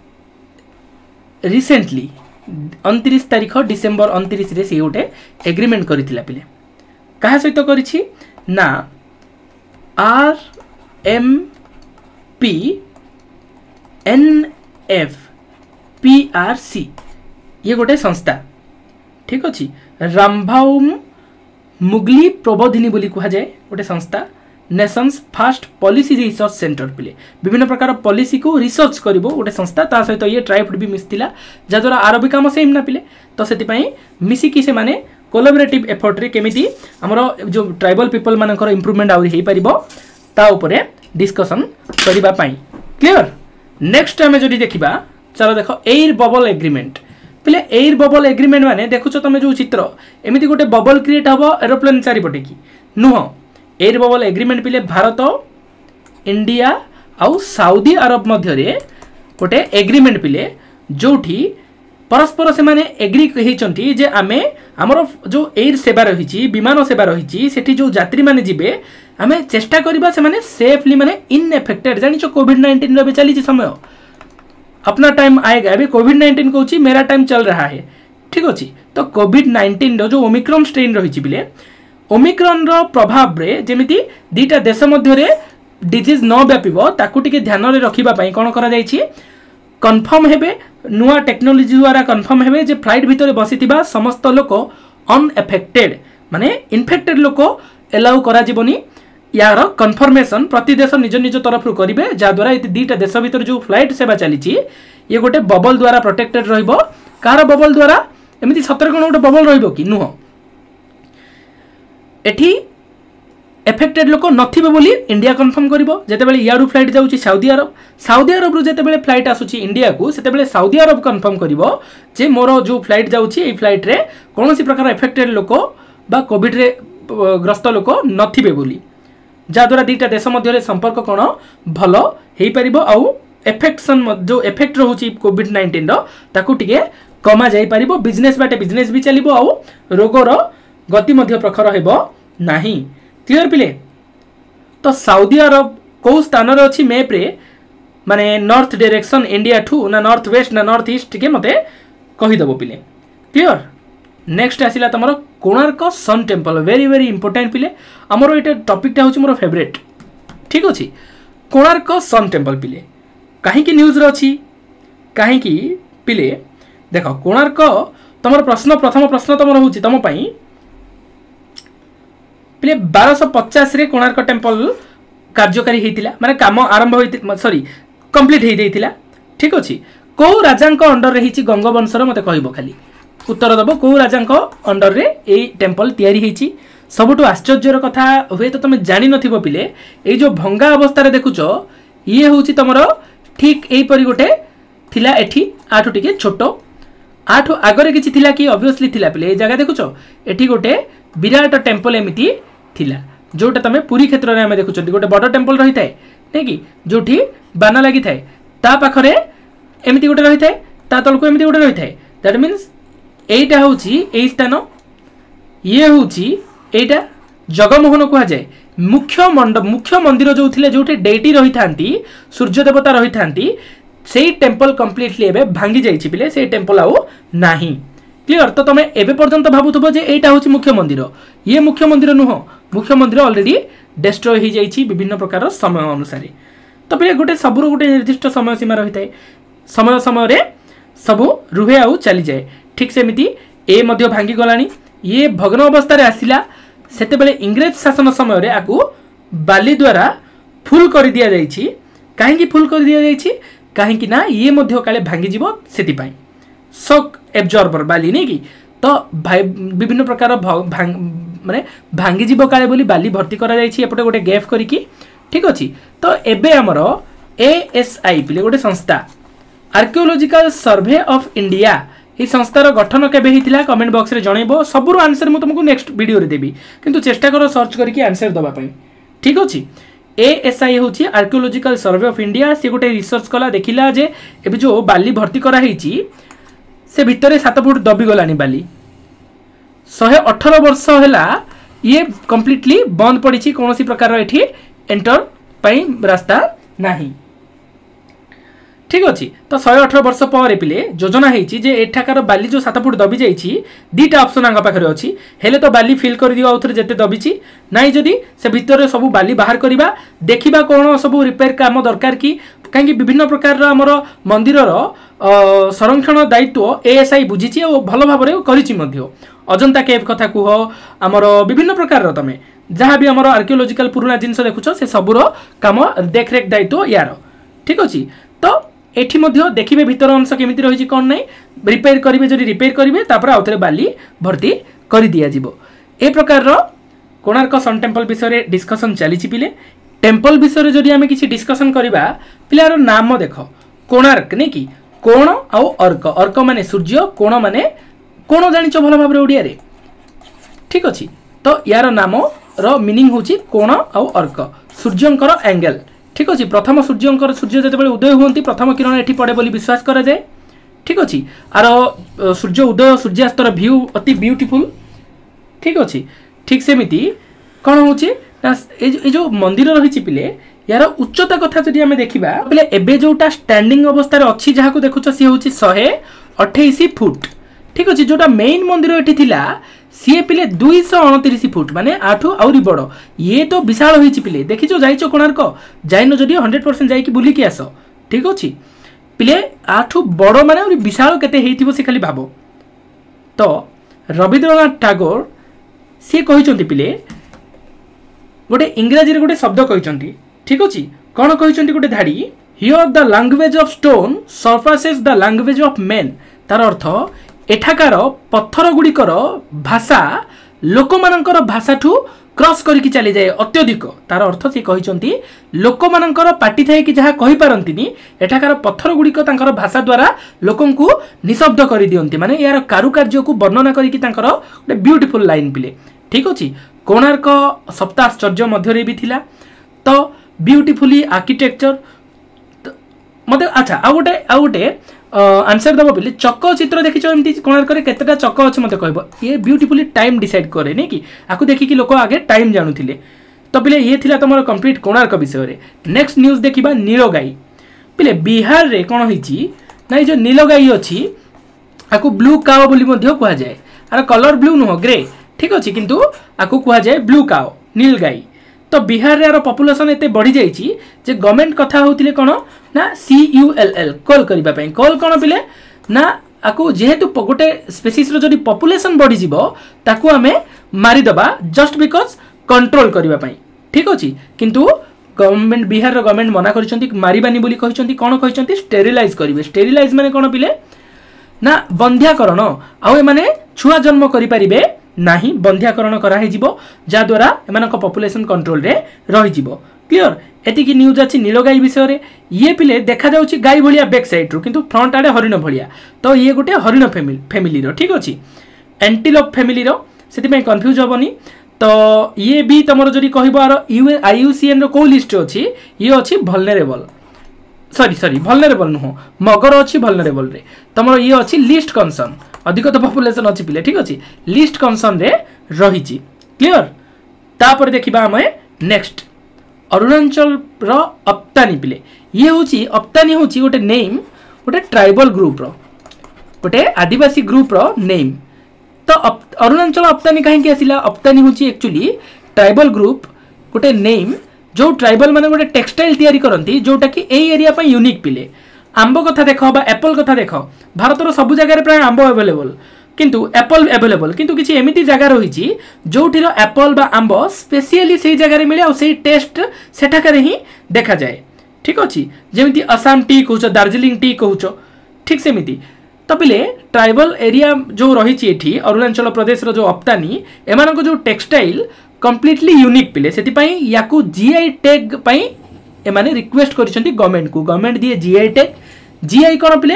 रिसेंटली उनतीस तारीख डिसेंबर उनतीस रे से गोटे एग्रीमेंट करिथिला पिले कहा सहित करिछि ना R M P N F P R C ये गोटे संस्था ठीक अच्छी रामभाउम मुगली प्रबोधिनी बोली कहा जाए गोटे संस्था nations fast policy research centre पिले विभिन्न प्रकार पॉलिसी को रिसर्च करिवो गोटे संस्था ता सहित ये ट्राइफेड भी मिसथिला जा द्वारा आर भी काम सेम ना पिले तो सेति पई मिसी कि से माने कोलैबोरेटिव एफर्ट रे केमिति हमरो जो ट्राइबल पीपल मानकर इंप्रूवमेंट आउरी हेई परिबो ता ऊपर डिस्कशन करिबा पई क्लियर नेक्स्ट टाइम जदी देखिबा चलो देखो एयर बबल एग्रीमेंट पिले एयर बबल एग्रीमेंट माने देखुछो तमे जो चित्र एमिति गोटे बबल क्रिएट हबो एरोप्लेन चारि पटे की नुह एयर बबल एग्रीमेंट पिले भारत इंडिया आउ सऊदी अरब मध्य रे गोटे एग्रीमेंट पिले जोठी परस्पर से माने एग्री हेचंती जे आमे हमर जो एयर सेवा रहिछि विमान सेवा रहिछि सेठी जो यात्री माने जिबे आमे चेष्टा करबा से माने सेफली माने इनएफेक्टेड जानिछो कोविड नाइंटीन रे चली समय अपना टाइम आएगा अभी कोविड नाइंटीन कहूँ मेरा टाइम चल रहा है ठीक अच्छे तो कोविड नाइंटीन रो जो ओमिक्रॉन स्ट्रेन रही बिले ओमिक्रॉन रो प्रभाव रे जेमिति दीटा देश मध्य रे डिजीज न व्यापिबो ताकू टिके ध्यान रे रखिबा पई कोन करा जायछि कन्फर्म हेबे नुआ टेक्नोलॉजी द्वारा कन्फर्म हेबे जे फ्लाइट भितर बसिथिबा समस्त लोक अनएफेक्टेड माने इन्फेक्टेड लोक एलाउ करा जिवनी यार कन्फर्मेशन प्रति देश निज निज तरफ करेंगे जहाद्वारा ये दीटा देश भीतर जो फ्लाइट सेवा चली ये गोटे बबल द्वारा प्रोटेक्टेड रहिबो कार बबल द्वारा एमती सतर कोन गोटे बबल रहिबो कि नुह एठी एफेक्टेड लोक नथिबे बोली इंडिया कन्फर्म करिवो जेतेबेले याडू फ्लाइट जाउची सऊदी अरब सऊदी अरब रु जेतेबेले फ्लाइट आसुची इंडिया को सेतेबेले सऊदी अरब कन्फर्म करिवो जे मोर जो फ्लाइट जाउची ए फ्लाइट रे कोनोसी प्रकार एफेक्टेड लोक बा कोविड रे ग्रस्त लोक नथिबे बोली जहाद्वारा दीटा देश मध्य संपर्क कौन भल हो पार आउ एफेक्शन जो एफेक्ट रोचे कोविड नाइंटीन रो टिके कमा जाई पारिबो बिजनेस बाटे बिजनेस भी चलिबो आउ रोगर गति मध्य प्रखर हेबो नाही क्लियर पिले तो सऊदी अरब को स्थान रे अछि मैप रे माने नॉर्थ डायरेक्शन इंडिया ठू ना नॉर्थ वेस्ट ना नॉर्थ ईस्ट टिके मते कहि दबो पिले क्लियर नेक्स्ट आसिला तमरो Konark sun temple very very important पिले आमर ये टॉपिक टा होची मोर फेवरेट ठीक अच्छे कोणार्क सन टेम्पल पिले कहीं न्यूज रे अछि कहीं पिले देख कोणार्क तुम प्रश्न प्रथम प्रश्न तुम होची तुम पई पिले बारह सौ पचास रे कोणार्क टेम्पल कार्यकारी हेतिला माने काम आरंभ होई सॉरी कंप्लीट हेई देतिला ठीक अच्छे को राजांक अंडर रे हिची गंगवंशर मते कहइबो खाली उत्तर दब कौ राजा अंडर रे ए टेम्पल तैयारी हेची सबुठु आश्चर्यर कथा हुए तो तुम जानी नथिबो पिले ए जो भंगा अवस्था देखुच ये हूँ तुम ठीक यहीपरी गोटे थिला एठी आठु टिके छोट आठु आगरे किछि थिला कि ऑब्वियसली थिला पिले ए जगह देखुच एठी गोटे विराट टेम्पल एमिति थिला जोटा तुम पुरी क्षेत्र में देखुच गोटे बड़ टेम्पल रही थाए नहीं कि जोठी बाना लगी थाए ता पाखरे एमिति गोटे रही थाए ता तलको एमिति गोटे रही थाए दैट मीन्स एटा होची एई स्थान ये होची एटा जगमोहन कहा जाए मुख्य मंडप मुख्य मंदिर जो थिले जोठी डेटी रही थांती सूर्य देवता रही थांती सेई टेम्पल कंप्लीटली एबे भांगी जाइछि पिले सेई टेम्पल आउ नाही क्लियर तो तमे एबे पर्यंत भाबुथबो जे एटा होची मुख्य मंदिर ये मुख्य मंदिर नुह मुख्य मंदिर ऑलरेडी डिस्ट्रॉय हो जाइए विभिन्न प्रकार समय अनुसार। तो पे गोटे सबूर गोटे निर्दिष्ट समय सीमा रही है, समय समय सबू रुहे आउ चली जाए। ठीक सेमिति ए मध्य भांगी गलानी, ये भग्न अवस्था रे आसिला सेते बेले इंग्रेज शासन समय रे आकु बाली द्वारा फुल कर दिया जाइछि। काहेकि फुल कर दिया जाइछि, काहेकि ना ये मध्य काले भांगी जीवो सेति पई शॉक एब्जॉर्बर बाली नहीं कि तो भाई विभिन्न प्रकार भांग माने भांगी जीवो काले बोली बाली भर्ती करा जाइछि एपटे गोटे गैप करिकी। ठीक अछि। तो एबे हमर एएसआई पिले गोटे संस्था आर्कियोलॉजिकल सर्वे ऑफ इंडिया, ये संस्थार गठन केबे हिथिला कमेंट बॉक्स रे जणैबो। सबुर आंसर मु तुमको नेक्स्ट वीडियो रे देबी, किंतु चेष्टा करो सर्च करके आंसर दबा पई। ठीक अछि। एएसआई होची आर्कियोलॉजिकल सर्वे ऑफ इंडिया। से गोटे रिसर्च कला देखिला जे एबे जो बाली भर्ती करा हिची से भितरे सात फुट दबी गलानी बाली। एक सौ अठारह वर्ष होला ये कंप्लीटली बंद पड़ी, कौन सी प्रकार एठी एंटर पई रास्ता नाही। ठीक अच्छे। तो एक सौ अठारह वर्ष पर पिले योजना होती जे एठाकार बाली जो सात फुट दबी जाइए दीटा ऑप्शन आंग पाखे अच्छी, हेले तो बाली फिल कर दियो आउथरे जेते दबिची नाई, जदि से भितर सब बाली बाहर करवा देखिबा कौन सब रिपेयर काम दरकार कि कहीं विभिन्न प्रकार आमर मंदिर संरक्षण दायित्व एएसआई बुझी और भल भाव कर। अजंता केव कथा कुह, आमर विभिन्न प्रकार तमें जहाँ भी आमर आर्कियोलॉजिकल पुराना जिनस देखुच से सबूर काम देखरेख दायित्व यार। ठीक अच्छे। तो एठी मध्य देखिबे भीतर अंश केमिति रही कौन नहीं, रिपेयर करेंगे जदि रिपेयर करेंगे तापर आउथरे बाली भर्ती कर दिया जिवो। ए प्रकार कोणार्क सन टेम्पल विषय डिस्कसन चली पिले। टेम्पल विषय जदि आमे किसी डिस्कसन करबा पिलार नाम देख कोणार्क नहीं कि कोण आउ अर्क, अर्क माने सूर्य, कोण माने कोण जानिछ भल भाव ओडिया रे। ठीक अछि। तो यार नाम रो मीनिंग होची कोण आउ अर्क, सूर्यंकर एंगल। ठीक अच्छे। प्रथम सूर्यंकर सूर्य जिते उदय हुंती प्रथम किरण एठी पड़े बोली विश्वास करा जाए। ठीक अच्छे। आर सूर्य उदय सूर्यास्तर व्यू अति ब्यूटीफुल। ठीक अच्छे। ठीक सेमिति कौन होची ना ए जो मंदिर रही पिले यार उच्चता कथा जदि आमे देखिबा पिले एबे जोटा स्टैंडिंग अवस्था रे अछि जहाको देखुछ सी होची एक सौ अट्ठाईस फुट। ठीक अच्छे। जोटा मेन मंदिर एठी थिला सी पिले दुई सौ अणतीस फुट माने आठू आउरी बड़, ये तो विशाल होई पिले देखिचो जाइचो कोणार्क जाइनो जदि हंड्रेड परसेंट जाइकी बुली की आस। ठीक अच्छे। पिले आठू बड़ माने आउरी विशाल केते हेइथिबो से खाली भाबो। तो रविंद्रनाथ टैगोर सी कहिचंती पिले गोटे इंग्रजी रे गोटे शब्द कहिचंती। ठीक अच्छे। कौन कहिचंती गोटे धाड़ी, here the language of stone surpasses the language of man. तार अर्थ एठाकार पत्थर गुड़िकर भाषा लोक मानकर भाषा ठू क्रॉस करके चली जाए अत्यधिक। तार अर्थ से कहते लोक मानकर पाटी थाए कि जहाँ कहि पारंतिनी एठाकार पत्थर गुड़िक तांकर भाषा द्वारा लोकन को निशब्द कर दियंती, माने यार कारुकार्य को वर्णना करके तांकर गोटे ब्यूटीफुल लाइन पिले। ठीक अच्छे। कोणार्क सप्ताश्चर्य मध्य भी थिला। तो ब्यूटीफुली आर्किटेक्चर मत अच्छा आ गोटे आ गोटे आंसर दब बोले चक चित्र देखिछ एमती कोणार्क रे केतेटा चक अछि मते कहबो। ये ब्यूटीफुली टाइम डिसाइड करे नै कि आकु देखि कि लोक आगे टाइम जानुथिले। तो पिले ये थिला तमर कंप्लीट कोणार्क विषय रे। नेक्स्ट न्यूज़ देखिबा नीलगाई। पिले बिहार रे कोन होईची नै जो नीलगाई अछि आकु ब्लू काओ बोली मध्य कुहा जाय। आर कलर ब्लू नो ग्रे। ठीक अछि, किंतु आकु कुहा जाय ब्लू काओ नीलगाई। तो बिहार रे पॉपुलेशन एते बढ़ी जाइची जे गवर्नमेंट कथा होतिले कोन ना C U L L call करिबा पई। कॉल कोन पिले ना आकु जेहेतु गोटे स्पेसीस रो जदि पॉपुलेशन बढ़ी जिवो ताकु हमें मारी दबा जस्ट बिकॉज कंट्रोल करिबा पई। ठीक अछि, किंतु गवर्नमेंट बिहार रो गवर्नमेंट मना करिसंती मारिबानी बोली कहिसंती। कोन कहिसंती स्टेरिलाइज करिवे। स्टेरिलाइज माने कोन पिले ना बंध्याकरण आउ एमाने छुआ जन्म करि परिबे नाही, बंध्याकरण करा हे जिवो जा द्वारा एमानक पॉपुलेशन कंट्रोल रे रहि जिवो। क्लियर। एति की न्यूज अछि नीलगाई विषय रे। ये पिले देखा जाउची गाई भलिया बैक साइड रो किंतु फ्रंट आडे हरिण भलिया। तो ये गोटे हरिण फैमिली फैमिली रो। ठीक अछि। एंटीलोप फैमिली रो सेति में कंफ्यूज होबनी। तो ये भी तमरो जदि कहबो आर आईयूसीएन रो को लिस्ट अछि, ये अछि वल्नरेबल सॉरी सॉरी वल्नरेबल नुह मगर अछि वल्नरेबल रे। तमरो ये अछि लिस्ट कंसर्न अधिक तो पॉपुलेशन अछि पिले। ठीक अछि। लिस्ट कंसर्न रे रहिची। क्लियर। तापर देखिबा हमें नेक्स्ट अरुणाचल रो अप्तानी पिले। ये होची अप्तानी होची गोटे नेम गोटे ट्राइबल ग्रुप रो गोटे आदिवासी ग्रुप रो नेम। तो अरुणाचल अप्तानी कहीं आसिला। अप्तानी होची एक्चुअली ट्राइबल ग्रुप गोटे नेम जो ट्राइबल माने गोटे टेक्सटाइल तैयारी करती जोटा कि एई एरिया पे यूनिक पिले आंब कथा देख बा एप्पल कथा देख भारतर सब जगह प्राय आंब अवेलेबल किंतु एप्पल अवेलेबल किंतु किसी एमिति जगह रही जोठिर एप्पल बा आंब स्पेशली से जगह मिले और से टेस्ट सेठाकर ही देखा जाए ठीक अच्छे जमी आसाम टी कहूच दार्जिलिंग टी कहूच ठीक सेमिति तो पिले ट्राइबल एरिया जो रही अरुणाचल प्रदेश जो रप्तानी एम जो टेक्सटाइल कंप्लीटली यूनिक पिले से याकू जीआई टैग पई एमाने रिक्वेस्ट करिसेंती गवर्नमेंट को गवर्नमेंट दिए जीआई टैग जीआई कौन पिले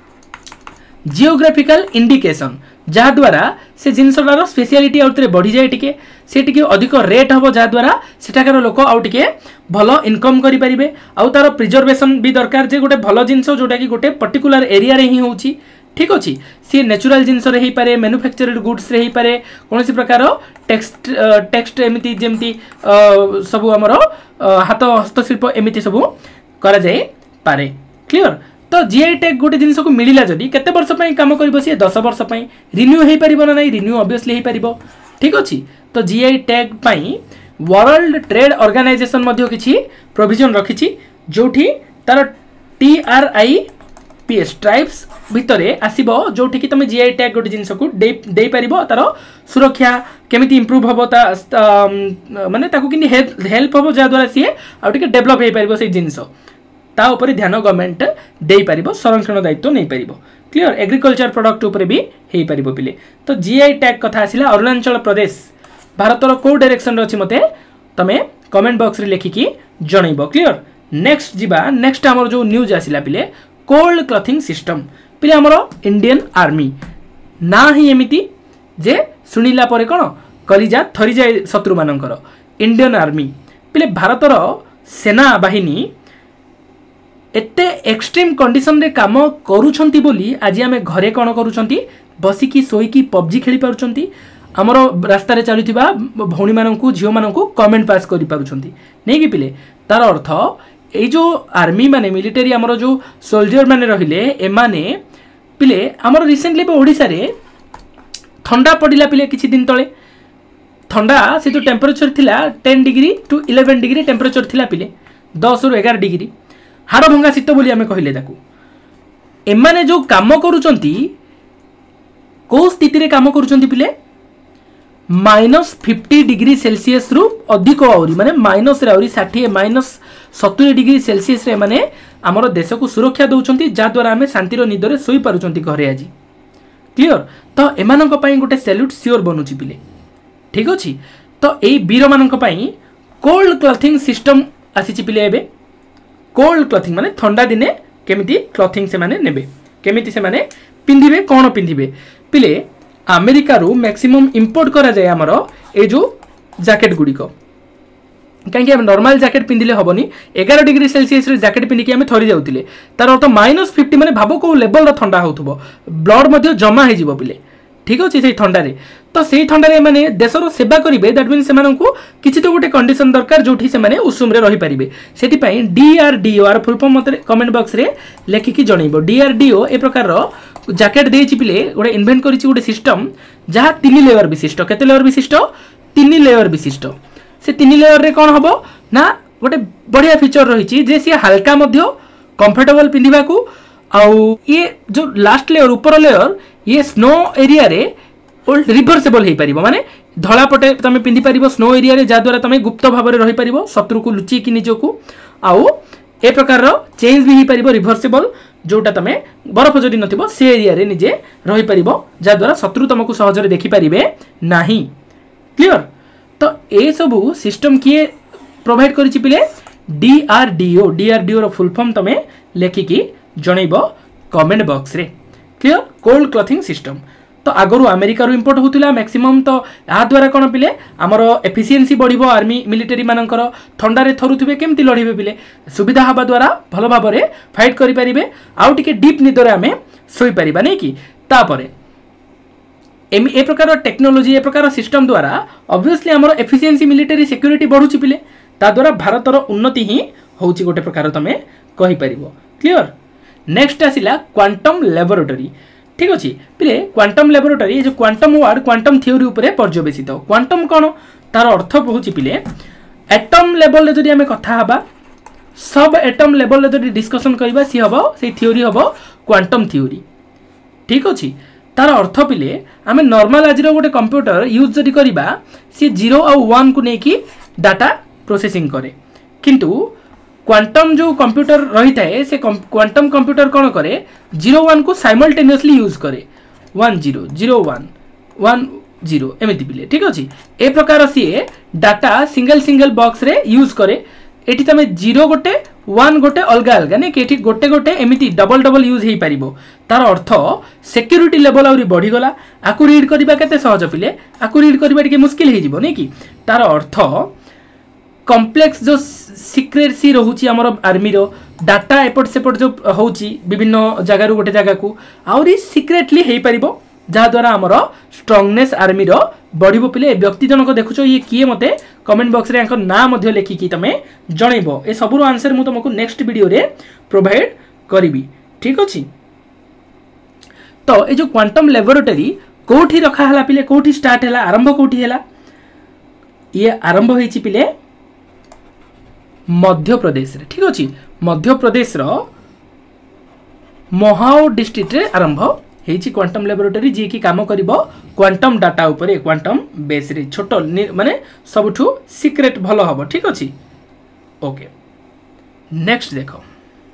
जियोग्राफिकल इंडिकेशन जहाँ द्वारा से जिनसटार स्पेशलिटी आउे बढ़ी जाए टिके से टिके अधिक रेट हम जहाँ द्वारा सेठाकार लोक आउ टिके भल इनकम करि परिबे आउ तार प्रिजर्वेशन भी दरकार जे गोटे भल जिनस जोटा कि गोटे पर्टिकुलर एरिया रे ही होउची ठीक अच्छे सी नेचुरल जिनस रे ही पारे मैन्युफैक्चर्ड गुड्स रे ही पारे कौन प्रकार टेक्स्ट टेक्स्ट एमती जमती सब आमर हाथ हस्तशिल्प एमती सब करा जाए पारे क्लियर तो जीआई टैग गोटे जिनस को मिलला जदि केते वर्ष पई काम करिवो सी दस वर्ष पई रिन्यू हेई परिबो ना नहीं रिन्यू ऑब्वियसली हेई परिबो ठीक अच्छे तो जीआई टैग पई वर्ल्ड ट्रेड ऑर्गेनाइजेशन मध्य किछि प्रोविजन रखिछि जोठी तार टीआरआई पीएस ट्राइब्स भितरे आसीबो जोठी कि तमे जीआई टैग गोटे जिनस को दे दे परिबो तार सुरक्षा केमिति इंप्रूव हबो ता माने ताको किनि हेल्प हबो जा द्वारा सी आ टिके डेवलप हेई परिबो से जिनस ता ऊपर ध्यान गवर्नमेंट दे पारिबो संरक्षण दायित्व नहीं पारिबो क्लियर एग्रीकल्चर प्रोडक्ट ऊपर भी हेई पारिबो पिले तो जीआई टैग कथा आसिला अरुणाचल प्रदेश भारतर को डायरेक्शन रे अछि मते तमे कमेंट बॉक्स रे लिखिकी जणैबो क्लियर नेक्स्ट जीवा नेक्स्ट हमर जो न्यूज आसिला पिले कोल्ड क्लथिंग सिस्टम पिले हमर इंडियन आर्मी ना ही एमिति जे सुनिला परे कोन कलिजा थरी जाय शत्रु मानकर इंडियन आर्मी पिले भारतर सेना बाहिनी एते एक्सट्रीम कंडीशन रे काम करूछंती बोली आज आमे घरे कोन करूछंती बसिकी सोईकी पबजी खेली पारुछंती आमर रास्ता रे चलुथिबा भौणी माननकू झियो माननकू कमेंट पास करि पारुछंती नै कि पिले तार अर्थ ए जो आर्मी माने मिलिटरी आमर जो सोल्जर माने रहिले एमाने पिले आमर रिसेंटली ओडिसा रे ठंडा पडिला पिले किछि दिन तळे ठंडा से जो टेम्परेचर थिला ten degree to eleven degree temperature थिला पिले दस रु एगार डिग्री हाड़ भंगा शीत बोली आमे कहिले ताकू एमाने जो काम करूचंती को स्थिति रे काम करूचंती पिले माइनस फिफ्टी डिग्री सेल्सियस रु अधिक आउरी माने माइनस रे आउरी षाठी माइनस सत्तरी डिग्री सेल्सियस रे माने हमर देश को सुरक्षा दउचंती जा द्वारा आमे शांति रो निदरे सोई पारुचंती घरे आजी क्लियर तो एमानक पई गोटे सैल्यूट सियोर बनुची पिले ठीक अछि तो एई वीर मानक पई कोल्ड क्लथिंग सिस्टम आसीची पिले एबे कोल्ड क्लथिंग माने ठंडा दिने केमिति क्लथिंग से माने नेबे केमिति से माने पिंधिबे कोन पिंधिबे पिले अमेरिका रु मैक्सिमम इंपोर्ट करा जाय हमरो ए जो जैकेट गुडी को कहीं नॉर्मल जैकेट पिंधिले हबनी एगार डिग्री सेल्सियस रे जैकेट पिंधिकी आमे थरी जाउतिले तार अर्थ माइनस फिफ्टी माने भाबो को लेवल रो ठंडा होथबो ब्लड मध्ये जमा हे जिवो पिले ठीक अछि सेही ठंडा रे तो सेही ठंडा रे माने देशर सेवा करिवे दैट मीन से माननकू किछि तो गोटे कंडीशन दरकार जोठी से माने उषुम रे रही परिबे सेति पई डीआरडीओ आर फुल फॉर्म मते कमेंट बॉक्स रे लेखिकी जणैबो डीआरडीओ ए प्रकार रो जैकेट देछि पिले गोटे इन्वेंट करिछि गोटे सिस्टम जहा तीन लेयर विशिष्ट केते लेयर विशिष्ट तीन लेयर विशिष्ट से तीन लेयर रे कोन हबो ना गोटे बढ़िया फीचर रहिछि जे से हल्का मध्य कंफर्टेबल पिंधिबा को आउ ये जो लास्ट लेयर ऊपर लेयर ये स्नो एरिया रे रिभर्सेबल हो पार माने धला पटे तुम पिंधि पार स्नो एरिया रे जहाँ द्वारा तुम गुप्त भाव में रही पार शत्रु को लुचिकी निजको आउ ए प्रकार चेंज भी हो पार रिभर्सेबल जोटा तुम बरफ जदि नथिबो से एरिया रे निजे रही पार जहाँ द्वारा शत्रु तुमको सहजरे देखि पारिबे नाही क्लियर तो ए सबु सिस्टम किए प्रोवाइड करिछि पिले डीआरडीओ डीआरडीओ रो फुल फॉर्म तुम लेखिकी जणैबो कमेंट बॉक्स रे क्लियर कोल्ड क्लथिंग सिस्टम तो आगरू अमेरिका रू इंपोर्ट होतिला मैक्सिमम तो आ द्वारा कोन पिले हमर एफिशिएंसी बढ़िबो आर्मी मिलिटरी मानकर ठंडा रे थरुथिबे केमति लढिबे पिले सुविधा हबा द्वारा भलो भाबरे फाइट करि परिबे आउ टिके डीप निदरे हमें सोई परिबा नै कि तापरे एम ए प्रकार टेक्नोलॉजी ए प्रकार सिस्टम द्वारा ऑब्वियसली हमर एफिशिएंसी मिलिटरी सिक्योरिटी बढ़ुची पिले ता द्वारा भारतर उन्नति ही होउची गोटे प्रकार तमे कहि परिबो क्लियर नेक्स्ट आसिला क्वांटम लैबोरेटरी ठीक अच्छे पिले क्वांटम लैबोरेटरी जो क्वांटम वार्ड क्वांटम थ्योरी उपरे पर्यवेसित क्वांटम कौन तार अर्थ हूँ पिले एटम लेवल जदि आम कथा हबा सब एटम लेवल जदि डिस्कशन करबा सी हबो से थ्योरी हबो क्वांटम थ्योरी ठीक अछि तार अर्थ पिले आम नॉर्मल आज गोटे कंप्यूटर यूज जदि करबा सी जीरो आ वन को नेकी डाटा प्रोसेसिंग करे किंतु क्वांटम जो कंप्यूटर रही थाए से क्वांटम कंप्यूटर कौन करे जीरो वन को साइमल्टेनियसली यूज करे one zero zero one one zero एमती पिले ठीक अच्छे ए प्रकार सी डाटा सिंगल सिंगल बॉक्स रे यूज करे एठी तमे जीरो गोटे वन गोटे अलग अलग नहीं कि गोटे गोटे एमती डबल डबल यूज हो पार तार अर्थ सिक्यूरीटी लेवल आउरी बढ़ी गला आकु रीड करबा केते सहज पिले आकु रीड करबा टिके मुश्किल हो नहीं कि तार अर्थ कॉम्प्लेक्स जो सिक्रेसी रोची आमर आर्मी रो डाटा एपट सेपट जो होची विभिन्न जगार गोटे जगह को आउरी सिक्रेटली हो पार जहाद्वारा आमर स्ट्रंगनेस आर्मी रो बढ़िबो पिले व्यक्ति जनक देखुछ ये किए मते कमेंट बॉक्स रे आंकर नाम मध्य लेखिकी तमे जणैबो ए सबरो आंसर मु तुमको नेक्स्ट वीडियो रे प्रोवाइड करिवि ठीक अछि तो ए जो क्वांटम लैबोरेटरी कोठी रखा हला पिले कोठी स्टार्ट हला आरंभ कोठी हला ये आरंभ होईची पिले मध्य प्रदेश रे ठीक अछि मध्य प्रदेश रो मोहाओ डिस्ट्रिक्ट रे आरंभ हेची क्वांटम लैबोरेटरी जी की काम करिवो क्वांटम डाटा ऊपर क्वांटम बेस रे छोटो माने सबठु सीक्रेट भलो हबो ठीक अछि ओके नेक्स्ट देखो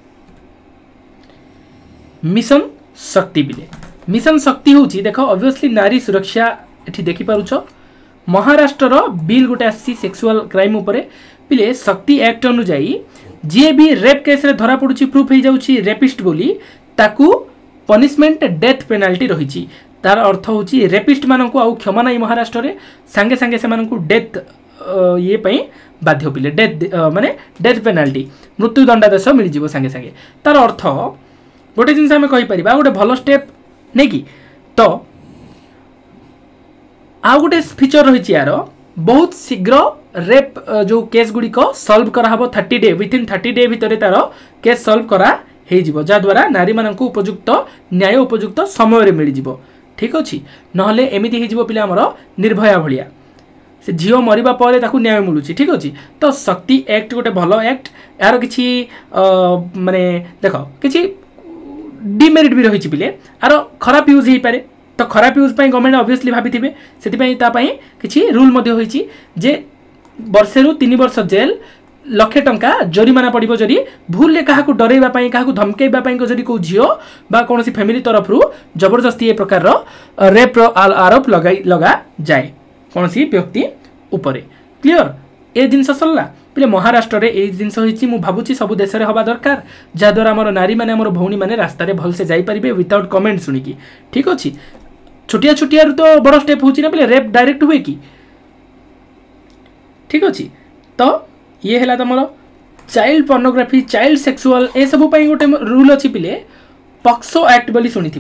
मिशन शक्ति बिले मिशन शक्ति होची देखो ऑब्वियसली नारी सुरक्षा एठी देखि पारुछ महाराष्ट्र रो बिल गोटे आसी सेक्सुअल क्राइम ऊपर पिले शक्ति एक्ट अनुसार जी भी रेप केस रे धरा पड़ुची प्रूफ हो जाउची रेपिस्ट बोली ताकू पनिशमेंट डेथ पेनाल्टी रही तार अर्थ होची रेपिस्ट मानक आउ क्षमा नहीं महाराष्ट्र रे सांगे सांगे से मानक डेथ ये पई बाध्य पिले डेथ माने डेथ पेनाल्टी मृत्यु दंडादेश मिल जिवो सांगे सांगे तार अर्थ गोटे जिनस आम कहि परिबा गोटे भलो स्टेप नै कि तो आ गोटे फीचर रही यार बहुत शीघ्र रेप जो केस गुड़ी को सॉल्व करा हबो thirty day within thirty day भितर तार केस सॉल्व करा जहाद्वारा नारी मानक उपयुक्त न्याय उपयुक्त समय मिल जिवो ठीक अच्छे नहले एमती हो पिला आमर निर्भया भलिया से झील मरवा पर ताकू न्याय मिलूँ ठीक अच्छे तो शक्ति एक्ट गोटे भल एक्ट यार किसी माने देख किसी डिमेरिट भी रही पिले यार खराब यूज हो पारे तो खराब यूज गवर्नमेंट ऑब्वियसली भाभी थे से किसी रूल होईची जे वर्षे रु तीन वर्ष जेल लक्षे टंका जरिमाना पड़ो जदि भूल क्या डरइबा क्या धमकइबा जदि को झील बा कौन फैमिली तरफ जबरदस्ती ये प्रकार रेप आरोप लगा लगा जाए कौन व्यक्ति उपरे क्लियर ए जिनस सरला पे महाराष्ट्र रे ए जिनस होईची मु भाबुची सब देश रे हवा दरकार जहाद्वारा आमर नारी माने आमर भौणी माने रास्ता रे भल से जाई परिबे विदाउट कमेंट सुनिकी ठीक अच्छी छोटिया छोटिया तो बड़ स्टेप होची ना पे रेप डायरेक्ट हुए कि ठीक अच्छी तो ये है तुम चाइल्ड पर्नोग्राफी चाइल्ड सेक्सुअल ए सब गोटे रूल अच्छी पिले पक्सो एक्ट बोली शुणी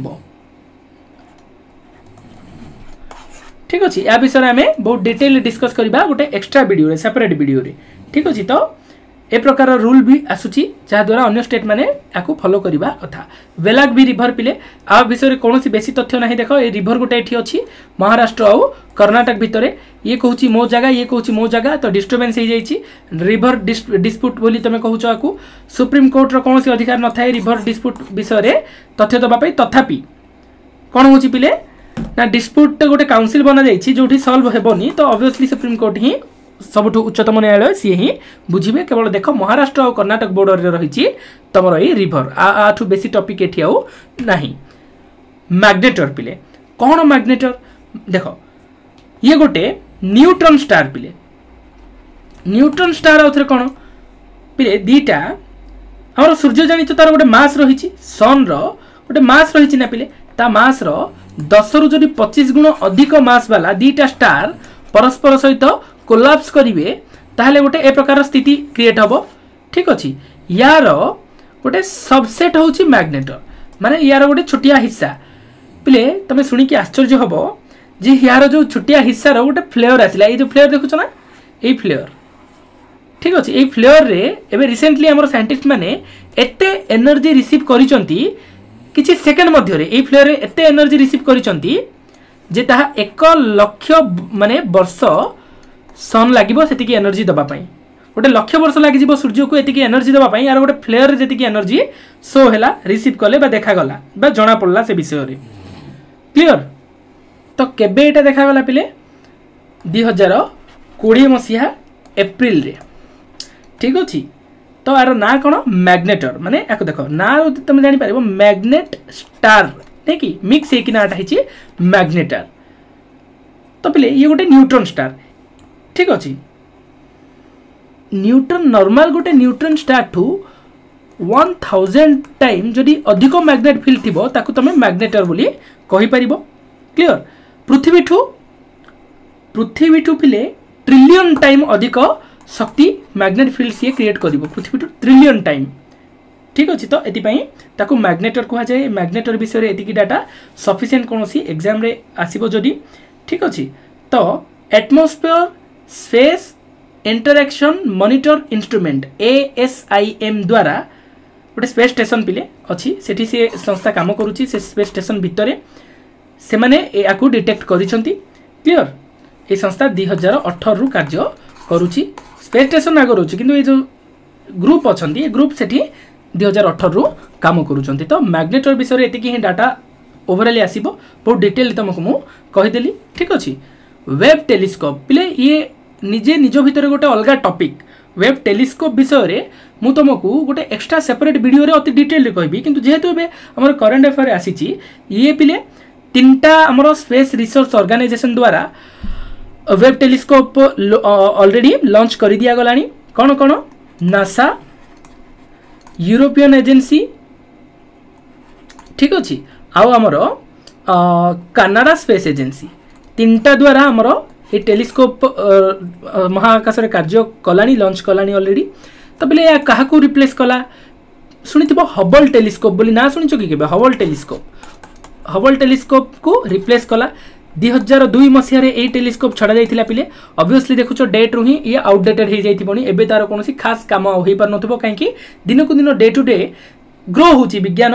ठीक अच्छे या विषय में आम बहुत डिटेल डिस्कस करवा गोटे एक्स्ट्रा वीडियो सेपरेट वीडियो रे ठीक अच्छे तो ए प्रकार रूल भी आसूची जहाद्वारा अन्य स्टेट मैंने आपको फॉलो करवा कथा वेलाग भी रिभर पिले आ विषय में कौन बेसी तथ्य ना देख ये रिभर गोटे ये अच्छी महाराष्ट्र आउ कर्णाटक भितर ये कहूँ मो जगह ये कहूँ मो जगह तो डिस्टर्बेंस हो जाइए रिभर डिस्प्यूट बोली तुम कहूँ आपको सुप्रीम कोर्ट रो कौन अधिकार न थाए रिभर डिस्प्यूट विषय में तथ्य दवाई तथापि कौन हो पिले ना डिस्प्यूट गोटे काउंसिल बना जाइए जो सल्व हेबनी तो ऑब्वियसली सुप्रीम कोर्ट ही सबुठ उच्चतम न्यायालय सी ही बुझे केवल देख महाराष्ट्र और कर्णाटक बॉर्डर रे रही तुम ये रिभर आठू बेसी टॉपिक एठी आउ नाही मैग्नेटर पिले कौन मैग्नेटर देख ये गोटे न्यूट्रॉन स्टार पिले न्यूट्रॉन स्टार आउ थे कौन पिले दीटा हमर सूर्य जानी तो तार गोटे मास रही सन रो गोटे मास रही ना पिले ता मास रो दस रु जदि पच्चीस गुण अधिक मास वाला दीटा स्टार परस्पर सहित कोलाप्स करिवे ताहले गोटे ए प्रकार स्थिति क्रिएट हबो ठीक अछि यार गोटे सबसेट होची मैग्नेटर माने यार गोटे छोटिया हिस्सा पिले तमे सुनी कि आश्चर्य हबो जे यार जो छोटिया हिस्सा रो गोटे फ्लेयर आसिला ए जो फ्लेयर देखुछ ना ए फ्लेयर ठीक अछि ए फ्लेयर रे एबे रिसेंटली हमर साइंटिस्ट माने एते एनर्जी रिसीव करिसंती किछि सेकेंड मध्य रे ए फ्लेयर रे एते एनर्जी रिसीव करिसंती जे ताहा एक लाख माने वर्ष सन लगे से एनर्जी दवापाई गोटे लक्ष वर्ष लगे सूर्य को एतिकी एनर्जी देवाई यार गोटे फ्लेयर जी एनर्जी शो है रिसीव कले देखागला जना पड़ा से विषय में क्लीयर। तो केबे एटा देखागला पिले दुई हजार कोड़े मसीहा एप्रिल रे ठीक अच्छे। तो यार ना कौन मैग्नेटर माने या देख ना तुम जापर मैग्नेट स्टार नहीं कि मिक्स होकर नाटा है मैग्नेटर। तो पिले ये गोटे न्यूट्रॉन स्टार ठीक अच्छे। न्यूट्रॉन नॉर्मल गोटे न्यूट्रॉन स्टार ठू वन थाउजेंड टाइम जदि अधिक मैग्नेट फील्ड थी ताकू तुम मैग्नेटर बोली कही पारिबो क्लियर। पृथ्वी ठू पृथ्वी ठू पिले ट्रिलियन टाइम अधिक शक्ति मैग्नेट फील्ड सी क्रिएट करिवो पृथ्वी ठू ट्रिलियन टाइम ठीक अच्छे। तो एतिपाई ताकू मैग्नेटर कहा जाए। मैग्नेटर विषय में एतिकी डाटा सफिशिएंट कौन सी एग्जाम रे आसीबो जदि ठीक अच्छे। तो atmosphere space interaction monitor instrument A S I M द्वारा गोटे स्पेस स्टेशन पिले अच्छी सेठी से संस्था काम करुच्ची से स्पेस स्टेशन भितर से मैंने या डिटेक्ट करिसेंती क्लियर। ये संस्था दुई हजार अठर रु कार्य करुच्ची स्पेस स्टेशन आगे रोचे किंतु ये जो ग्रुप अच्छा ये ग्रुप से दुई हजार अठर रु काम करुँच। तो मैग्नेटर विषय एतिकी ही डाटा ओवरऑल आसीबो बहुत डिटेल तुमको मु कहीदेली ठीक अच्छे। वेब टेलीस्कोप पिले ये निजे निज भितर गोटे अलग टॉपिक वेब टेलीस्कोप विषय में मु तुमको गोटे एक्स्ट्रा सेपरेट वीडियो रे अति डिटेल कहबी किंतु जेहेतु एबे हमर करंट अफेयर आसीची ये पिले तीनटा हमर स्पेस रिसर्च ऑर्गेनाइजेशन द्वारा वेब टेलीस्कोप ऑलरेडी लॉन्च कर दिया गलानी कौन कौन नासा यूरोपियन एजेंसी ठीक अच्छे आउ आमर कनाडा स्पेस एजेंसी तीनटा द्वारा आमर ये टेलीस्कोप महाकाश रे कार्य कलानी लॉन्च कलानी ऑलरेडी। तो बोले या क्या रिप्लेस कला शुणी हबल टेलीस्कोप बोली ना शुणी कि हबल टेलीस्कोप हबल टेलीस्कोप को रिप्लेस कला दुई हजार दुई मसीह ये टेलीस्कोप छड़ा जाइथिला पिले ऑब्वियसली देखुछ डेट रु ही ये आउटडेटेड हो जाइथिबोनी एबे तार कोनोसी खास काम होई पार नथबो काहेकि दिन को दिन डे टू डे ग्रो होची विज्ञान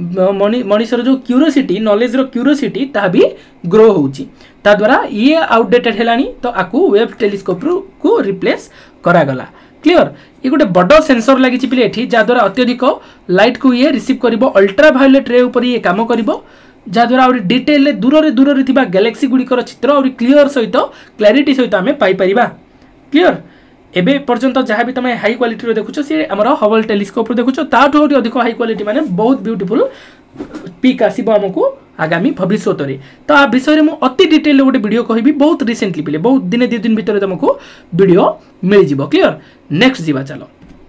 मनीषर जो क्यूरियोसिटी नॉलेज रो क्यूरियोसिटी ता भी ग्रो होची ता द्वारा ये आउटडेटेड हेलानी। तो आकु वेब टेलीस्कोप को रिप्लेस करा गला क्लियर। ये गोटे बड़ सेंसर लगी पिले एठी जा द्वारा अत्यधिक लाइट को ये रिसीव करिवो अल्ट्रा वायोलेट रे ऊपर ये काम करिवो जहाँद्वारा आउरी डिटेल दूर रे दूर रे गैलेक्सी गुड़िकर चित्र और क्लीयर सहित क्लारिटी सहित आम पाइपर क्लीयर। एबे पर्यंत जहाँ भी तुम हाई क्वालिटी देखुच सी आम हबल टेलीस्कोप देखुच ताठू अधिक हाई क्वालिटी माने बहुत ब्यूटीफुल पिक आसो आमको आगामी भविष्य में। तो आ विषय में अति डिटेल गोटे वीडियो कहबी बहुत रिसेंटली पिले बहुत दिन दु दिन भितर तुमको वीडियो मिल जिवो क्लियर। नेक्स्ट जीवा चलो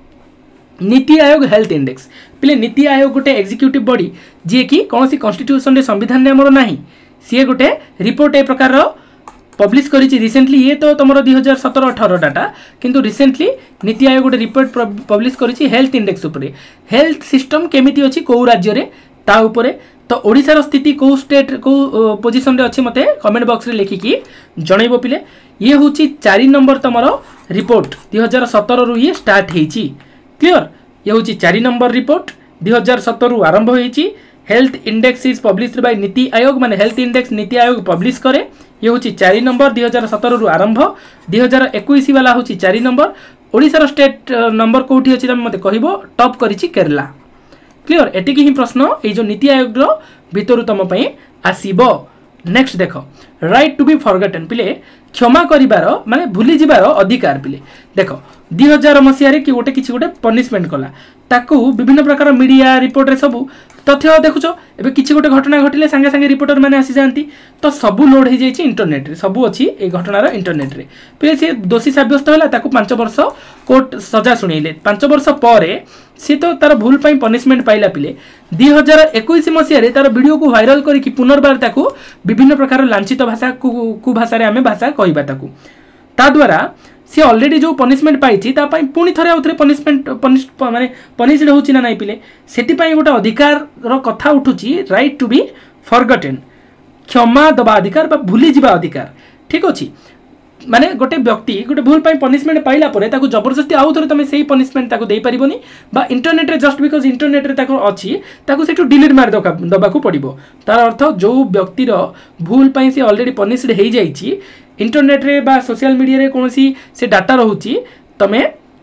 नीति आयोग हेल्थ इंडेक्स पिले नीति आयोग गोटे एग्जीक्यूटिव बॉडी जी कि कौन सी कॉन्स्टिट्यूशन रे संविधान में आमर नाही सी गोटे रिपोर्ट ए प्रकार पब्लिश करिछि रिसेंटली ये तो तुम दुई हजार सतर अठर डाटा किंतु रिसेंटली नीति आयोग गोटे रिपोर्ट पब्लिश करिछि हेल्थ इंडेक्स उपरे हेल्थ सिस्टम केमिति अछि को राज्य रे ता उपरे। तो ओडिशार स्थिति को स्टेट को पोजिशन रे अछि मते कमेंट बॉक्स रे लिखिकी जणैबो पिले। ये होछि चार नंबर तुमर रिपोर्ट दुई हजार सतर रु ये स्टार्ट हेछि क्लियर। ये होछि चार नंबर रिपोर्ट दुई हजार सतर रु आरंभ होइछि। Health index is published by NITI Aayog माने health index NITI Aayog publish करे। ये होछि चार नंबर दुई हजार सतर रु आरंभ दुई हजार इक्कीस वाला होछि चार नंबर। ओडिशार स्टेट नंबर कोठी अछि तमे मते कहिबो टॉप करिछि केरला क्लियर। एटिकी ही प्रश्न ए जो नीति आयोग रो भितरु तम पई आसीबो। नेक्स्ट देख राइट टू बी फॉरगेटन पिले क्षमा करिबार माने भूली जिबार अधिकार पिले देख दुई हजार मसीह कि गोटे किसी गोटे पनिशमेंट कला ताकू विभिन्न प्रकार मीडिया रिपोर्ट रे सब तथ्य देखुच एबे किसी गोटे घटना घटिले संगे संगे रिपोर्टर मैंने आसी जाती तो सबू लोड हो जाए इंटरनेट रे सबू अच्छी ये घटनार इंटरनेट रे फिर सी दोषी साब्यस्त है ताकू पांच वर्ष कोर्ट सजा शुणेले पांच वर्ष पर सी तो तार भूल पाई पनिशमेंट पाइला पिले दुई हजार इक्कीस मसीह तार वीडियो को वायरल करके पुनर्बार ताकू विभिन्न प्रकार लांछित भाषा कु भाषा आम भाषा कहबा ताकू ता द्वारा सी ऑलरेडी जो पनिशमेंट पाई पुणी थे आउ थे पनिशमेंट पनिश माने पनिशड होची ना नाई पिले सेटी पाई गोटे अधिकार रो कथा उठुची राइट टू बी फॉरगॉटन क्षमा दबा अधिकार बा भूली जिबा अधिकार ठीक अछि माने गोटे व्यक्ति गोटे भूल पाई पनिशमेंट पाइला परे ताकू जबरदस्ती आउ थे तुम सेही पनिशमेंट ताकू देई परिबोनी बा इंटरनेट रे जस्ट बिकॉज इंटरनेट रे ताकू अछि ताकू सेटू डिलीट मार दबाकू पड़िबो तार अर्थ जो व्यक्ति रो भूल पाई से ऑलरेडी पनिशड हेई जाइछि इंटरनेट रे बा सोशल मीडिया रे कोनोसी से डाटा रहउची तमे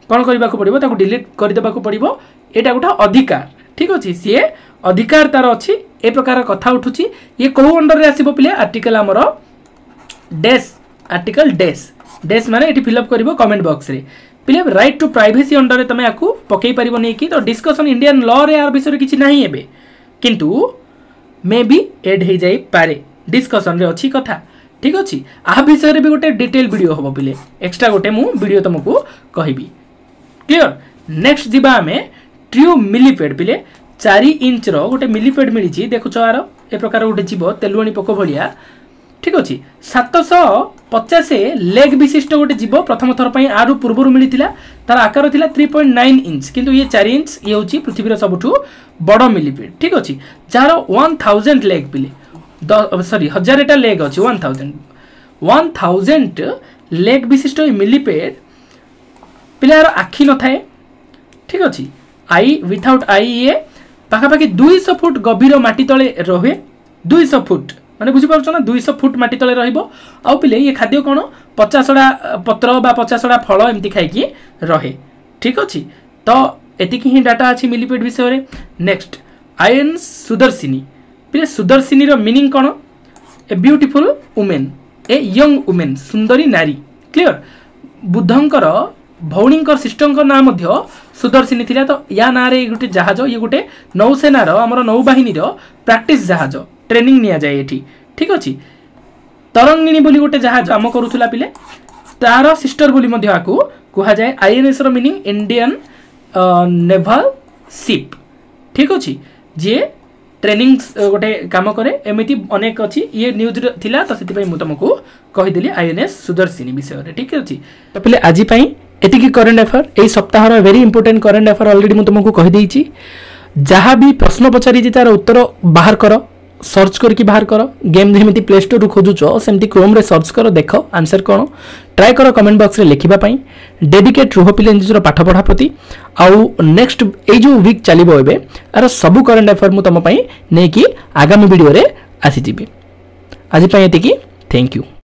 कौन करने को पड़ो ताको डिलीट करदेबा को पड़ो एटा गोटे अधिकार ठीक अच्छे सी अधिकार तार अच्छी ए प्रकार कथा उठुची ये कौ अंडर आसो पिले आर्टिकल आमर डेस आर्टिकल डेस डेस माने एटी फिलअप करिवो कमेंट बॉक्स रे पिले राइट टू प्राइवेसी अंडर तुम आपको पकई पार नहीं कि तो डिस्कसन इंडियन लॉ रे यार विषय किसी नहीं एबे किंतु मे बी एड हो जाई पारे डिस्कसन रे अच्छी कथा ठीक अच्छे आ विषय रे भी गोटे डिटेल वीडियो हम पिले एक्स्ट्रा गोटे मु वीडियो तुमको कहबी क्लियर नेक्स्ट जीवा आमे ट्रू मिलीपेड पिले चारि इंच रो गोटे मिलीपेड मिली देखुच यार ए प्रकार गोटे जीव तेलुआणी पोक भाया ठीक अच्छे सातश पचास लेग विशिष्ट गोटे जीव प्रथम थर पर आरु पूर्व मिलता तार आकार था थ्री पॉइंट नाइन इंच किंतु ये चार इंच ये हूँ पृथ्वीर सबुठू बड़ मिलीपेड ठीक अच्छे जार वन थाउजेंड लेग पिले सॉरी हजारटा लेग अच्छी one thousand one thousand leg विशिष्ट मिलीपेड पिले यार आखि न थाए ठीक अच्छे आई विथआउट आई ये पाखापाखि दुईश फुट गभीर माटी तले रहे दुईश फुट माने बुझीपार ना दुईश फुट माटी तले रहिबो आउ पिले ये खाद्य कौन पचासड़ा पत्र बा पचासड़ा फल एमती खाई रहे ठीक अच्छे तो एतिकी ही डाटा अच्छी मिलीपेड विषय रे नेक्स्ट आईएनएस सुदर्शिनी पिले सुदर्शिनी रो मीनिंग कौन ए ब्यूटीफुल वुमेन ए यंग वुमेन सुंदरी नारी क्लियर बुद्धंकर भौणींकर सिस्टरंकर नाम मध्य सुदर्शिनी थिला तो या ना रे गोटे जहाज ये गोटे नौसेनार आमर नौबाहिनी प्रैक्टिस जहाज ट्रेनिंग निया जाए एठी ठीक अच्छे तरंगिणी बोली गोटे जहाज आम करूला पिले तार सिस्टर बोली मध्य आकु कहा जाए आईएनएस रो मीनिंग इंडियन नेवल शिप ठीक अच्छे जे ट्रेनिंग गोटे काम करे एमती अनेक अच्छी ये न्यूज थिला तो से मुझे तुमको कहीदेली आईएनएस सुदर्शिनी विषय ठीक अच्छे तो पिले आज एतिकी करेन्ट अफेयर यही सप्ताह very important current affair already मुझे तुमको कहीदेची जहाँ भी प्रश्न पचारी तार उत्तर बाहर कर सर्च करके बाहर कर गेम जमी प्ले स्टोर खोजुच सेमती क्रोम रे सर्च कर देख आंसर कौन ट्राए कर कमेंट बॉक्स रे लिखिबापी डेडिकेट रुह पिले निजर पाठ पढ़ा प्रति आउ नेक्स्ट ये जो वीक चलो ए यार सबू करेन्ट अफेयर मुझे तुम नहीं कि आगामी वीडियो रे आसीजी आज एतिकी थैंक यू।